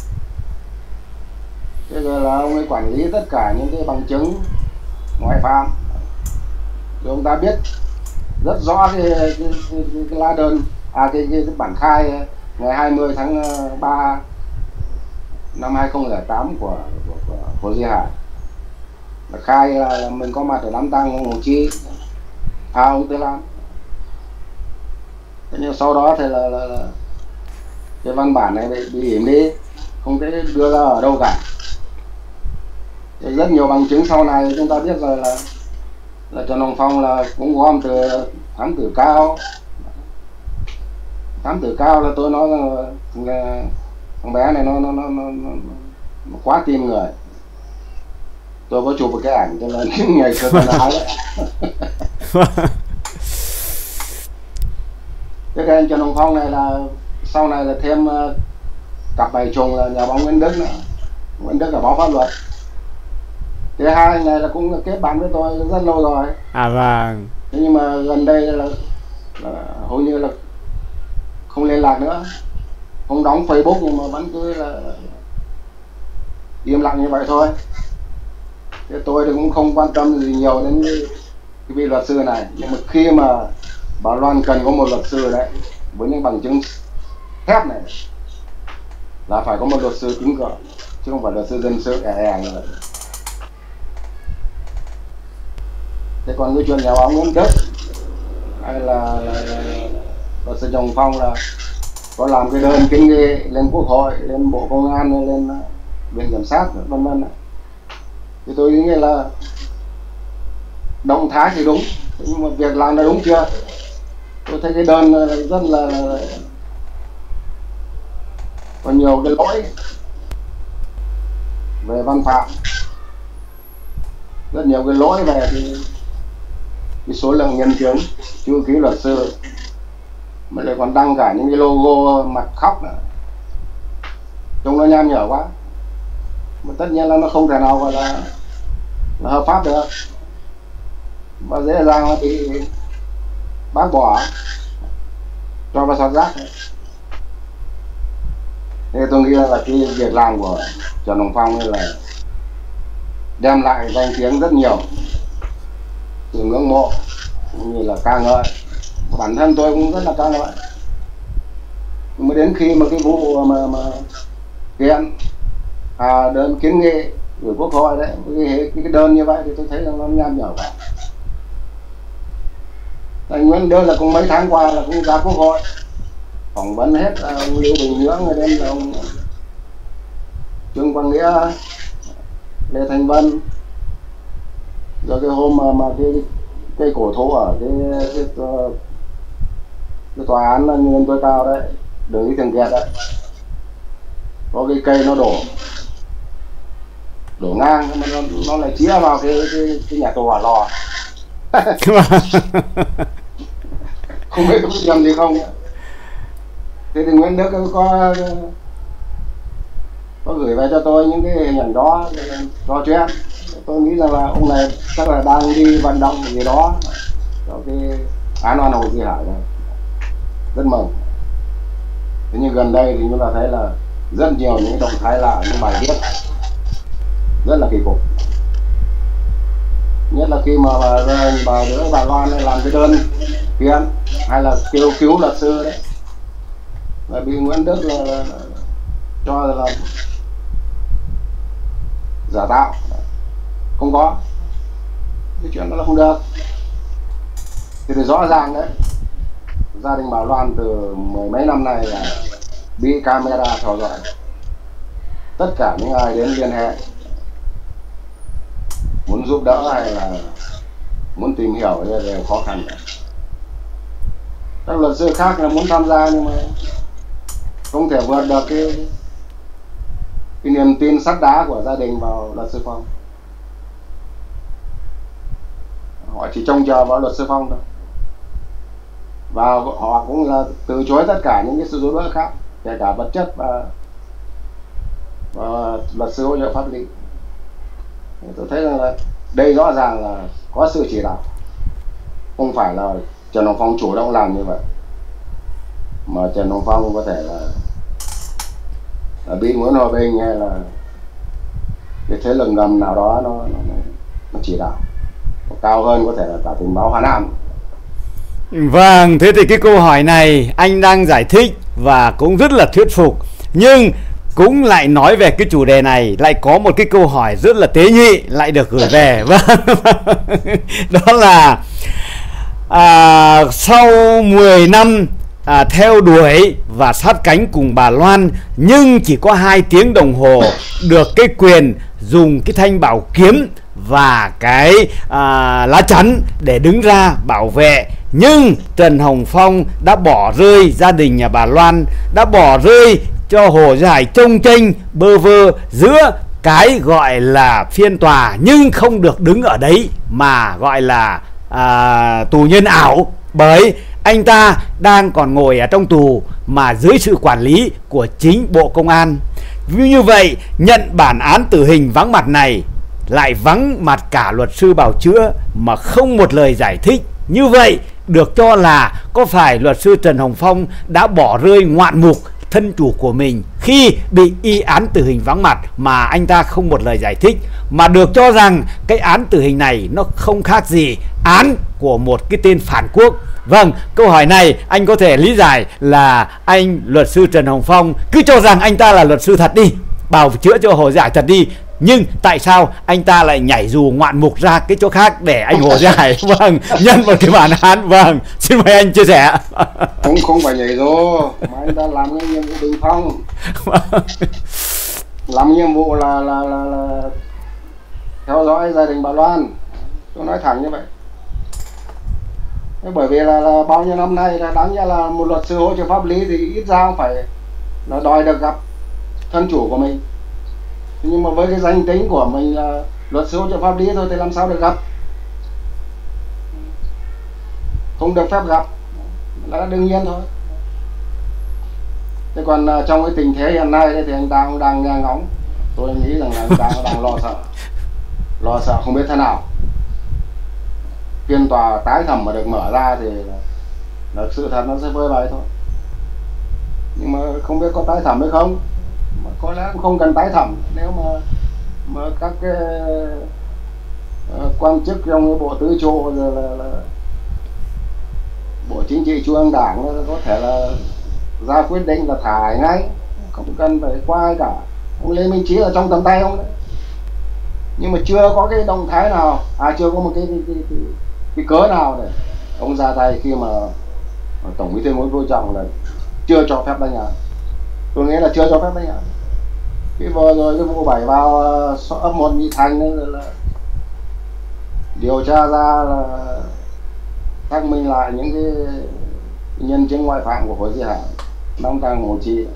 Thế rồi là ông ấy quản lý tất cả những cái bằng chứng ngoại phạm. Rồi ông ta biết rất rõ cái lá đơn, cái bản khai ngày 20 tháng 3 năm 2008 của Hồ Duy Hải, là khai là mình có mặt ở đám tang ông Hồ Chi, ông Tư Lan. Thế nhưng sau đó thì là cái văn bản này bị ỉm đi, không thể đưa ra ở đâu cả. Thì rất nhiều bằng chứng sau này chúng ta biết rồi là Trần Hồng Phong là cũng gom từ thám tử cao. Thám tử cao là tôi nói là thằng bé này nó quá tin người. Tôi có chụp một cái ảnh cho nên ngày xưa tôi nói đấy. Thế cái anh Trần Hồng Phong này là sau này là thêm cặp bầy trùng là nhà báo Nguyễn Đức nữa. Nguyễn Đức là báo pháp luật. Thế hai anh này là cũng là kết bạn với tôi rất lâu rồi. À vâng. Thế nhưng mà gần đây là hầu như là không liên lạc nữa, không đóng Facebook, nhưng mà vẫn cứ là im lặng như vậy thôi. Thế tôi thì cũng không quan tâm gì nhiều đến cái vị luật sư này, nhưng mà khi mà bà Loan cần có một luật sư đấy với những bằng chứng thép này là phải có một luật sư cứng cỏi, chứ không phải luật sư dân sự như vậy. Thế còn cái chuyện nhà báo Nguyễn Đức hay là luật sư Trần Hồng Phong là có làm cái đơn kiến nghị lên Quốc hội, lên Bộ Công an, lên Viện Kiểm sát vân vân, thì tôi nghĩ là động thái thì đúng, nhưng mà việc làm là đúng chưa? Tôi thấy cái đơn rất là có nhiều cái lỗi về văn phạm, rất nhiều cái lỗi về cái số lượng nhân chứng, chữ ký luật sư, mà lại còn đăng cả những cái logo mặt khóc nữa, trông nó nham nhở quá. Mà tất nhiên là nó không thể nào gọi là hợp pháp được, và dễ dàng nó bị bác bỏ, cho vào sọt rác. Thế tôi nghĩ là cái việc làm của Trần Hồng Phong là đem lại danh tiếng rất nhiều, sự ngưỡng mộ cũng như là ca ngợi. Bản thân tôi cũng rất là ca ngợi. Nhưng mà đến khi mà cái vụ mà kiện đơn kiến nghị gửi Quốc hội đấy, cái đơn như vậy thì tôi thấy là nó nham nhở quá. Anh Nguyễn Đức là cũng mấy tháng qua là cũng ra Quốc hội phỏng vấn hết ông Lưu Bình Nhưỡng, rồi đến là ông Trương Quang Nghĩa, Lê Thanh Vân, rồi cái hôm mà cái cổ thụ ở cái tòa án nhân dân tối cao đấy, Đường Lý Thường Kiệt đấy, có cái cây nó đổ ngang, mà nó lại chĩa vào cái nhà tù Hỏa Lò. Không biết có nhầm gì không. Thế thì Nguyễn Đức có gửi về cho tôi những cái hình ảnh đó trò chuyện. Tôi nghĩ rằng là ông này chắc là đang đi vận động gì đó cho cái án oan Hồ Duy Hải này. Rất mừng. Thế nhưng gần đây thì chúng ta thấy là rất nhiều những động thái lạ, những bài viết rất là kỳ cục. Nhất là khi mà bà Loan làm cái đơn kiện hay là kêu cứu luật sư đấy, và bị Nguyễn Đức là cho là giả tạo, không có cái chuyện đó là không được. Thì rõ ràng đấy, gia đình bà Loan từ mười mấy năm nay là bị camera theo dõi. Tất cả những ai đến liên hệ muốn giúp đỡ hay là muốn tìm hiểu thì đều khó khăn. Các luật sư khác là muốn tham gia nhưng mà không thể vượt được cái niềm tin sắt đá của gia đình vào luật sư Phong. Họ chỉ trông chờ vào luật sư Phong thôi, và họ cũng là từ chối tất cả những cái sự giúp đỡ khác, kể cả vật chất và luật sư hỗ trợ pháp lý. Tôi thấy rằng là đây rõ ràng là có sự chỉ đạo, không phải là Trần Hồng Phong chủ động làm như vậy, mà Trần Hồng Phong có thể là bị Nguyễn Hòa Bình hay là cái thế lực ngầm nào đó nó chỉ đạo, cao hơn có thể là cả tình báo Hà Nam. Vâng, thế thì cái câu hỏi này anh đang giải thích và cũng rất là thuyết phục, nhưng cũng lại nói về cái chủ đề này, lại có một cái câu hỏi rất là tế nhị lại được gửi về. Đó là sau 10 năm theo đuổi và sát cánh cùng bà Loan, nhưng chỉ có 2 tiếng đồng hồ được cái quyền dùng cái thanh bảo kiếm và cái lá chắn để đứng ra bảo vệ, nhưng Trần Hồng Phong đã bỏ rơi gia đình nhà bà Loan, đã bỏ rơi cho Hồ Duy Hải trông chênh bơ vơ giữa cái gọi là phiên tòa, nhưng không được đứng ở đấy mà gọi là tù nhân ảo, bởi anh ta đang còn ngồi ở trong tù mà dưới sự quản lý của chính Bộ Công an. Như vậy, nhận bản án tử hình vắng mặt này lại vắng mặt cả luật sư bào chữa mà không một lời giải thích. Như vậy được cho là có phải luật sư Trần Hồng Phong đã bỏ rơi ngoạn mục thân chủ của mình khi bị y án tử hình vắng mặt mà anh ta không một lời giải thích, mà được cho rằng cái án tử hình này nó không khác gì án của một cái tên phản quốc. Vâng, câu hỏi này anh có thể lý giải là anh luật sư Trần Hồng Phong cứ cho rằng anh ta là luật sư thật đi, bào chữa cho Hồ Duy Hải thật đi, nhưng tại sao anh ta lại nhảy dù ngoạn mục ra cái chỗ khác để anh Hồ Duy Hải vâng nhân một cái bản án? Vâng, xin mời anh chia sẻ. Không phải nhảy dù, mà anh ta làm cái nhiệm vụ bình phong. Làm nhiệm vụ là theo dõi gia đình bà Loan. Tôi nói thẳng như vậy. Bởi vì là bao nhiêu năm nay là đáng nhẽ là một luật sư hỗ trợ pháp lý thì ít ra cũng phải là đòi được gặp thân chủ của mình. Nhưng mà với cái danh tính của mình là luật sư hỗ trợ pháp lý thôi thì làm sao được gặp, không được phép gặp là đương nhiên thôi. Thế còn trong cái tình thế hiện nay thì anh ta cũng đang nghe ngóng, tôi nghĩ rằng là anh ta đang lo sợ không biết thế nào phiên tòa tái thẩm mà được mở ra thì là sự thật nó sẽ vơi bày thôi. Nhưng mà không biết có tái thẩm hay không, mà có lẽ cũng không cần tái thẩm nếu mà các cái quan chức trong cái bộ tứ trụ rồi là bộ chính trị trung ương đảng có thể là ra quyết định là thả ngay, không cần phải qua ai cả. Ông Lê Minh Trí là trong tầm tay ông đấy, nhưng mà chưa có cái động thái nào, chưa có một cái cớ nào để ông ra tay khi mà Tổng Bí thư Nguyễn Phú Trọng là chưa cho phép đánh án. Tôi nghĩ là chưa cho phép đánh án. Cái vừa rồi cái vụ 7 vào ấp 1 Nhị Thành đấy là điều tra ra là xác minh lại những cái nhân chứng ngoại phạm của Hồ Duy Hải, đóng tang Hồ Chí.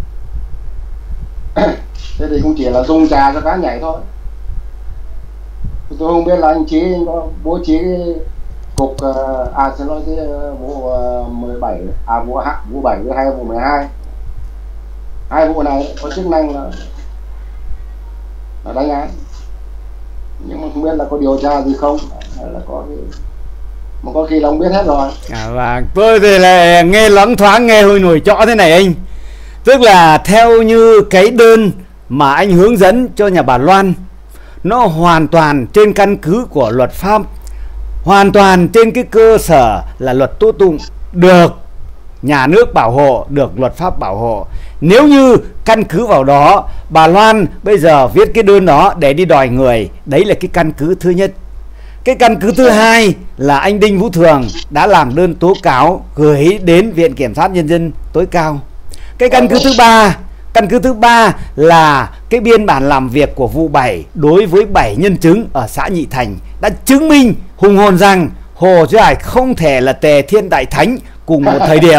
Thế thì cũng chỉ là dung trà cho cá nhảy thôi. Tôi không biết là anh Chí anh có bố trí cái cục xin lỗi cái vụ 17 vụ 7 với hay vụ 12. Hai vụ này có chức năng là đánh án, nhưng mà không biết là có điều tra gì không, hay là có cái mà có khi là ông biết hết rồi. Và tôi thì là nghe loáng thoáng, nghe hơi nổi trõ thế này anh. Tức là theo như cái đơn mà anh hướng dẫn cho nhà bà Loan, nó hoàn toàn trên căn cứ của luật pháp, hoàn toàn trên cái cơ sở là luật tố tụng được nhà nước bảo hộ, được luật pháp bảo hộ. Nếu như căn cứ vào đó, bà Loan bây giờ viết cái đơn đó để đi đòi người, đấy là cái căn cứ thứ nhất. Cái căn cứ thứ hai là anh Đinh Vũ Thường đã làm đơn tố cáo gửi đến Viện Kiểm sát Nhân dân tối cao. Cái căn cứ thứ ba là cái biên bản làm việc của vụ 7 đối với 7 nhân chứng ở xã Nhị Thành đã chứng minh hùng hồn rằng Hồ Duy Hải không thể là Tề Thiên Đại Thánh cùng một thời điểm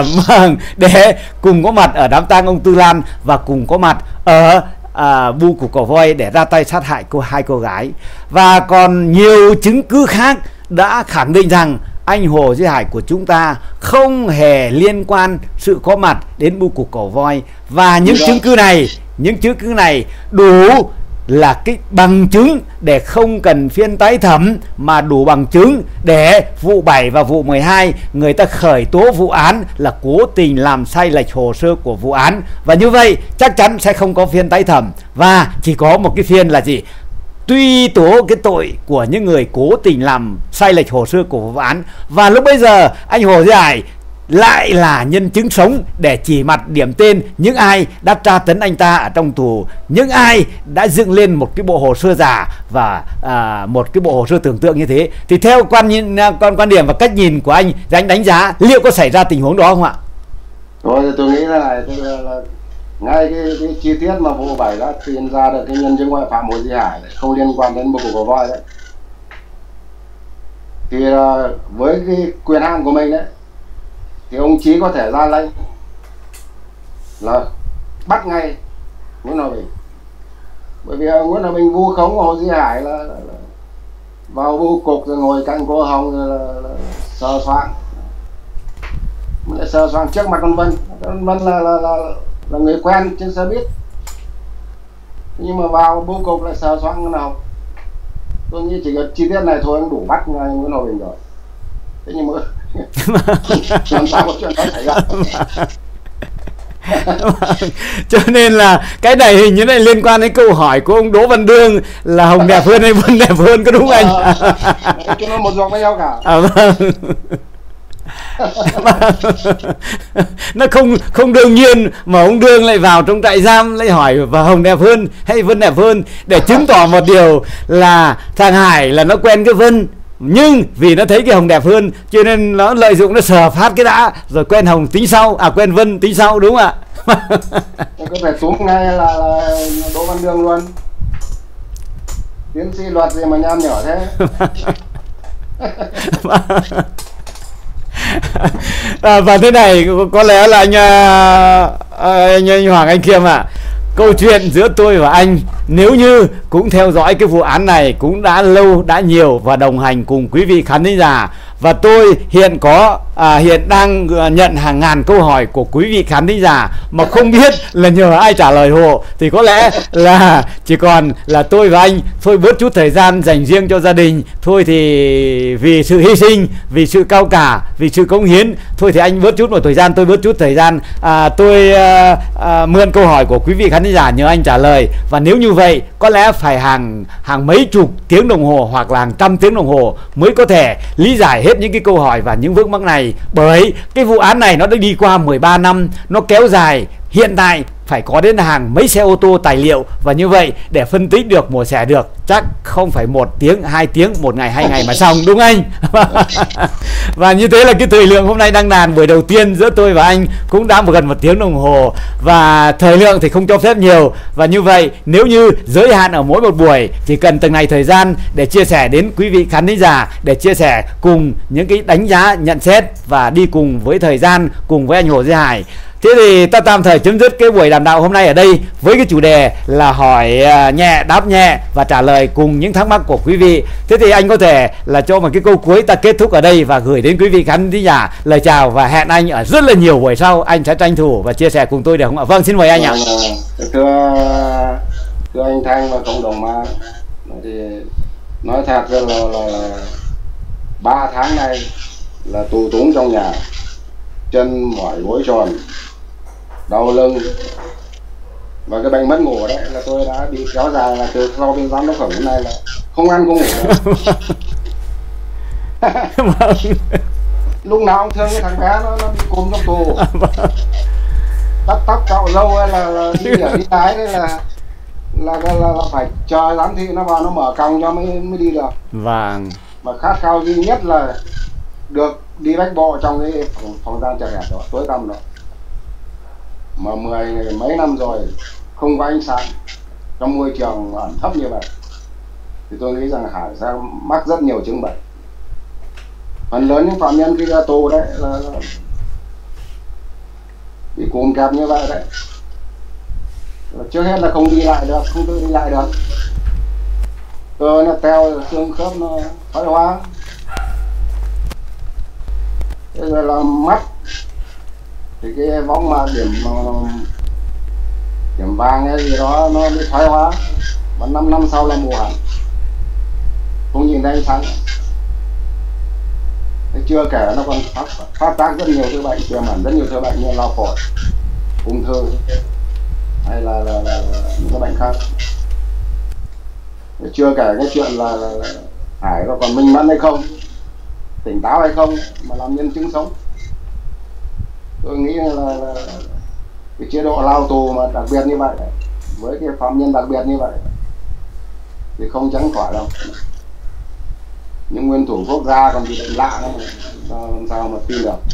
để cùng có mặt ở đám tang ông Tư Lan và cùng có mặt ở Bu Cục Cỏ Voi để ra tay sát hại hai cô gái. Và còn nhiều chứng cứ khác đã khẳng định rằng anh Hồ Duy Hải của chúng ta không hề liên quan sự có mặt đến Bu Cục Cỏ Voi. Và những chứng cứ này đủ là cái bằng chứng để không cần phiên tái thẩm, mà đủ bằng chứng để vụ 7 và vụ 12 người ta khởi tố vụ án là cố tình làm sai lệch hồ sơ của vụ án. Và như vậy chắc chắn sẽ không có phiên tái thẩm, và chỉ có một cái phiên là gì? Truy tố cái tội của những người cố tình làm sai lệch hồ sơ của vụ án. Và lúc bây giờ anh Hồ Duy Hải lại là nhân chứng sống để chỉ mặt điểm tên những ai đã tra tấn anh ta ở trong tù, những ai đã dựng lên một cái bộ hồ sơ giả và một cái bộ hồ sơ tưởng tượng như thế. Thì theo quan điểm và cách nhìn của anh thì anh đánh giá liệu có xảy ra tình huống đó không ạ? Tôi nghĩ là ngay cái chi tiết mà vụ 7 đã tìm ra được cái nhân chứng ngoại phạm Hồ Duy Hải không liên quan đến Bu Cục Cỏ Voi đấy, thì với cái quyền hạn của mình đấy thì ông Chí có thể ra lệnh là bắt ngay Nguyễn Hòa Bình. Bởi vì Nguyễn Hòa Bình vu khống Hồ Duy Hải là vào Bu Cục rồi ngồi cạnh cô Hồng rồi là sờ soạn, lại sờ soạn trước mặt con Vân. Con Vân là người quen trên xe buýt, nhưng mà vào Bu Cục lại sờ soạn cái nào. Tôi nghĩ chỉ có chi tiết này thôi cũng đủ bắt ngay Nguyễn Hòa Bình rồi. Thế nhưng mà làm sao có chuyện đó xảy ra? Cho nên là cái này hình như này liên quan đến câu hỏi của ông Đỗ Văn Đương là Hồng đẹp hơn hay Vân đẹp hơn, có đúng anh? Chúng nó một ruột với nhau cả. Nó không đương nhiên mà ông Đương lại vào trong trại giam lại hỏi và Hồng đẹp hơn hay Vân đẹp hơn, để chứng tỏ một điều là thằng Hải là nó quen cái Vân, nhưng vì nó thấy cái Hồng đẹp hơn cho nên nó lợi dụng, nó sờ phát cái đã rồi quen Hồng tính sau, quen Vân tính sau, đúng không ạ? Có thể túm ngay là Đỗ Văn Đương luôn. Tiến sĩ luật gì mà nham nhở thế. Và thế này có lẽ là anh Hoàng, anh Khiêm ạ, câu chuyện giữa tôi và anh nếu như cũng theo dõi cái vụ án này cũng đã lâu, đã nhiều và đồng hành cùng quý vị khán thính giả, và tôi hiện đang nhận hàng ngàn câu hỏi của quý vị khán thính giả mà không biết là nhờ ai trả lời hộ, thì có lẽ là chỉ còn là tôi và anh thôi bớt chút thời gian dành riêng cho gia đình thôi, thì vì sự hy sinh, vì sự cao cả, vì sự cống hiến thôi thì anh bớt chút một thời gian, tôi bớt chút thời gian, tôi mượn câu hỏi của quý vị khán thính giả nhờ anh trả lời. Và nếu như vậy có lẽ phải hàng mấy chục tiếng đồng hồ hoặc là hàng trăm tiếng đồng hồ mới có thể lý giải hết những cái câu hỏi và những vướng mắc này, bởi cái vụ án này nó đã đi qua 13 năm, nó kéo dài, hiện tại phải có đến hàng mấy xe ô tô tài liệu, và như vậy để phân tích được, mổ xẻ được chắc không phải 1 tiếng, 2 tiếng, 1 ngày, 2 ngày mà xong, đúng anh? Và như thế là cái thời lượng hôm nay đăng đàn buổi đầu tiên giữa tôi và anh cũng đã gần 1 tiếng đồng hồ, và thời lượng thì không cho phép nhiều, và như vậy nếu như giới hạn ở mỗi một buổi chỉ cần từng này thời gian để chia sẻ đến quý vị khán thính giả, để chia sẻ cùng những cái đánh giá, nhận xét và đi cùng với thời gian, cùng với anh Hồ Duy Hải. Thế thì ta tạm thời chấm dứt cái buổi đàm đạo hôm nay ở đây với cái chủ đề là hỏi nhẹ, đáp nhẹ và trả lời cùng những thắc mắc của quý vị. Thế thì anh có thể là cho một cái câu cuối ta kết thúc ở đây và gửi đến quý vị khán giả lời chào, và hẹn anh ở rất là nhiều buổi sau, anh sẽ tranh thủ và chia sẻ cùng tôi được không ạ? Vâng, xin mời anh ạ. Thưa anh Thanh và cộng đồng mạng, thì nói thật là 3 tháng nay là tù túng trong nhà, chân mỏi gối tròn, đau lưng, và cái bệnh mất ngủ đấy là tôi đã bị kéo dài là từ sau bên giám đốc khẩn đến nay là không ăn không ngủ. Lúc nào cũng thương cái thằng bé nó bị cúm trong tù, cắt tóc cạo râu hay là đi ở đi tái đấy là phải chờ giám thị nó vào nó mở còng cho mới đi được. Vâng. Mà khát khao duy nhất là được đi bách bộ trong cái phòng gian chật hẹp đó, tối tăm đó, mà mấy năm rồi không có ánh sáng trong môi trường ẩm thấp như vậy, thì tôi nghĩ rằng Hải sẽ mắc rất nhiều chứng bệnh. Phần lớn những phạm nhân khi ra tù đấy là bị cúm kẹp như vậy đấy. Trước hết là không đi lại được, không tự đi lại được, cơ nó teo, xương khớp nó thoái hóa. Thế rồi là mắt thì cái võng mà điểm vàng hay gì đó nó bị thoái hóa, và 5 năm sau là mù hẳn, không nhìn thấy ánh sáng. Thế chưa kể nó còn phát tác rất nhiều thứ bệnh, tiềm ẩn rất nhiều thứ bệnh như lao phổi, ung thư hay là những cái bệnh khác. Thế chưa kể cái chuyện là Hải có còn minh mẫn hay không, tỉnh táo hay không mà làm nhân chứng sống. Tôi nghĩ là cái chế độ lao tù mà đặc biệt như vậy, với cái phạm nhân đặc biệt như vậy thì không tránh khỏi đâu. Những nguyên thủ quốc gia còn bị bệnh lạ nữa, làm sao mà tin được.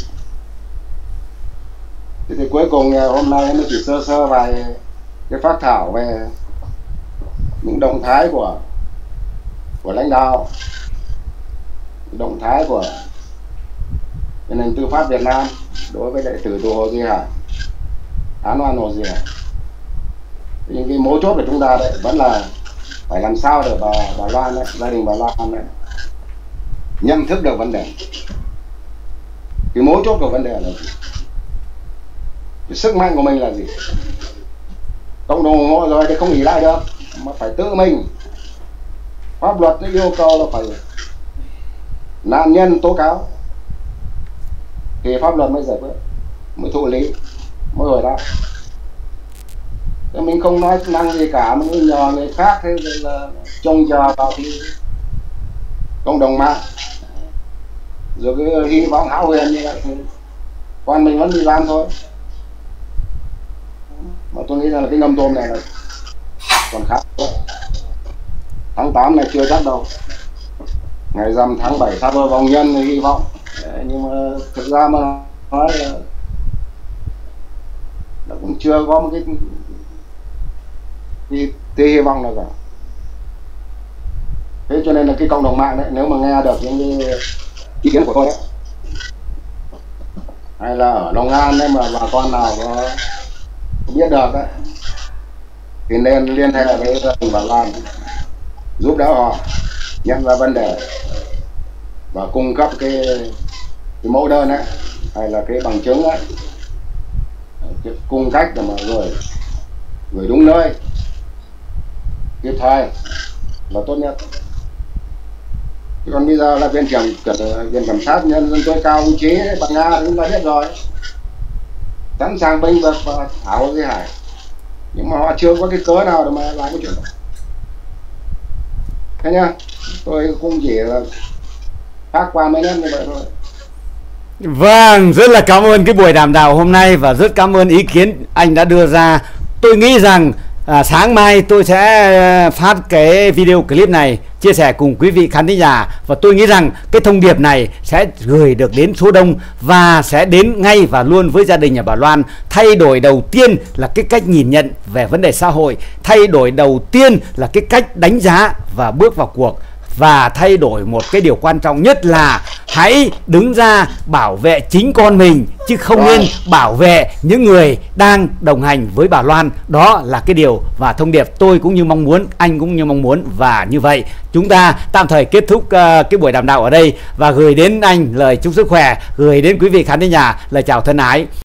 Thì cuối cùng hôm nay nó chỉ sơ vài cái phát thảo về những động thái của lãnh đạo, động thái của nền tư pháp Việt Nam đối với đại tử tù Hồ Duy Hải, án oan Hồ Duy Hải. Nhưng cái mấu chốt của chúng ta đấy vẫn là phải làm sao để bà Loan đấy, gia đình bà Loan đấy nhận thức được vấn đề. Cái mấu chốt của vấn đề là gì? Cái sức mạnh của mình là gì? Cộng đồng ủng hộ rồi thì không nghỉ lại được, mà phải tự mình. Pháp luật nó yêu cầu là phải nạn nhân tố cáo thì pháp luật mới giải quyết, mới thụ lý, mới hồi đáp. Mình không nói năng gì cả, mà nhờ người khác hay là trông chờ vào thì cộng đồng mạng rồi cứ hy vọng hão huyền như vậy thì con mình vẫn bị làm thôi. Mà tôi nghĩ là cái ngâm tôm này là còn khác. Tháng 8 này chưa chắc đâu, ngày rằm tháng 7 thắp hương vong nhân thì hy vọng. Nhưng mà thực ra mà nói là cũng chưa có một cái hy vọng nào cả. Thế cho nên là cái cộng đồng mạng đấy, nếu mà nghe được những cái ý kiến của tôi đấy, hay là ở Long An đấy mà bà con nào có biết được đấy thì nên liên hệ với gia đình bà Loan giúp đỡ họ nhận ra vấn đề và cung cấp cái mẫu đơn ấy hay là cái bằng chứng ấy, cung cách để mà gửi đúng nơi kịp thời là tốt nhất. Chứ còn bây giờ là viện kiểm sát nhân dân tối cao ông Chí bà Nga chúng ta biết rồi, sẵn sàng bênh vực và thảo Di Hải, nhưng mà họ chưa có cái cớ nào để mà làm cái chuyện đó. Thế nhá, tôi cũng chỉ là phát qua mấy nét như vậy thôi. Vâng, rất là cảm ơn cái buổi đàm đạo hôm nay và rất cảm ơn ý kiến anh đã đưa ra. Tôi nghĩ rằng sáng mai tôi sẽ phát cái video clip này chia sẻ cùng quý vị khán thính giả, và tôi nghĩ rằng cái thông điệp này sẽ gửi được đến số đông và sẽ đến ngay và luôn với gia đình nhà bà Loan. Thay đổi đầu tiên là cái cách nhìn nhận về vấn đề xã hội, thay đổi đầu tiên là cái cách đánh giá và bước vào cuộc, và thay đổi một cái điều quan trọng nhất là hãy đứng ra bảo vệ chính con mình, chứ không nên bảo vệ những người đang đồng hành với bà Loan. Đó là cái điều và thông điệp tôi cũng như mong muốn, anh cũng như mong muốn. Và như vậy chúng ta tạm thời kết thúc cái buổi đàm đạo ở đây và gửi đến anh lời chúc sức khỏe, gửi đến quý vị khán thính giả lời chào thân ái.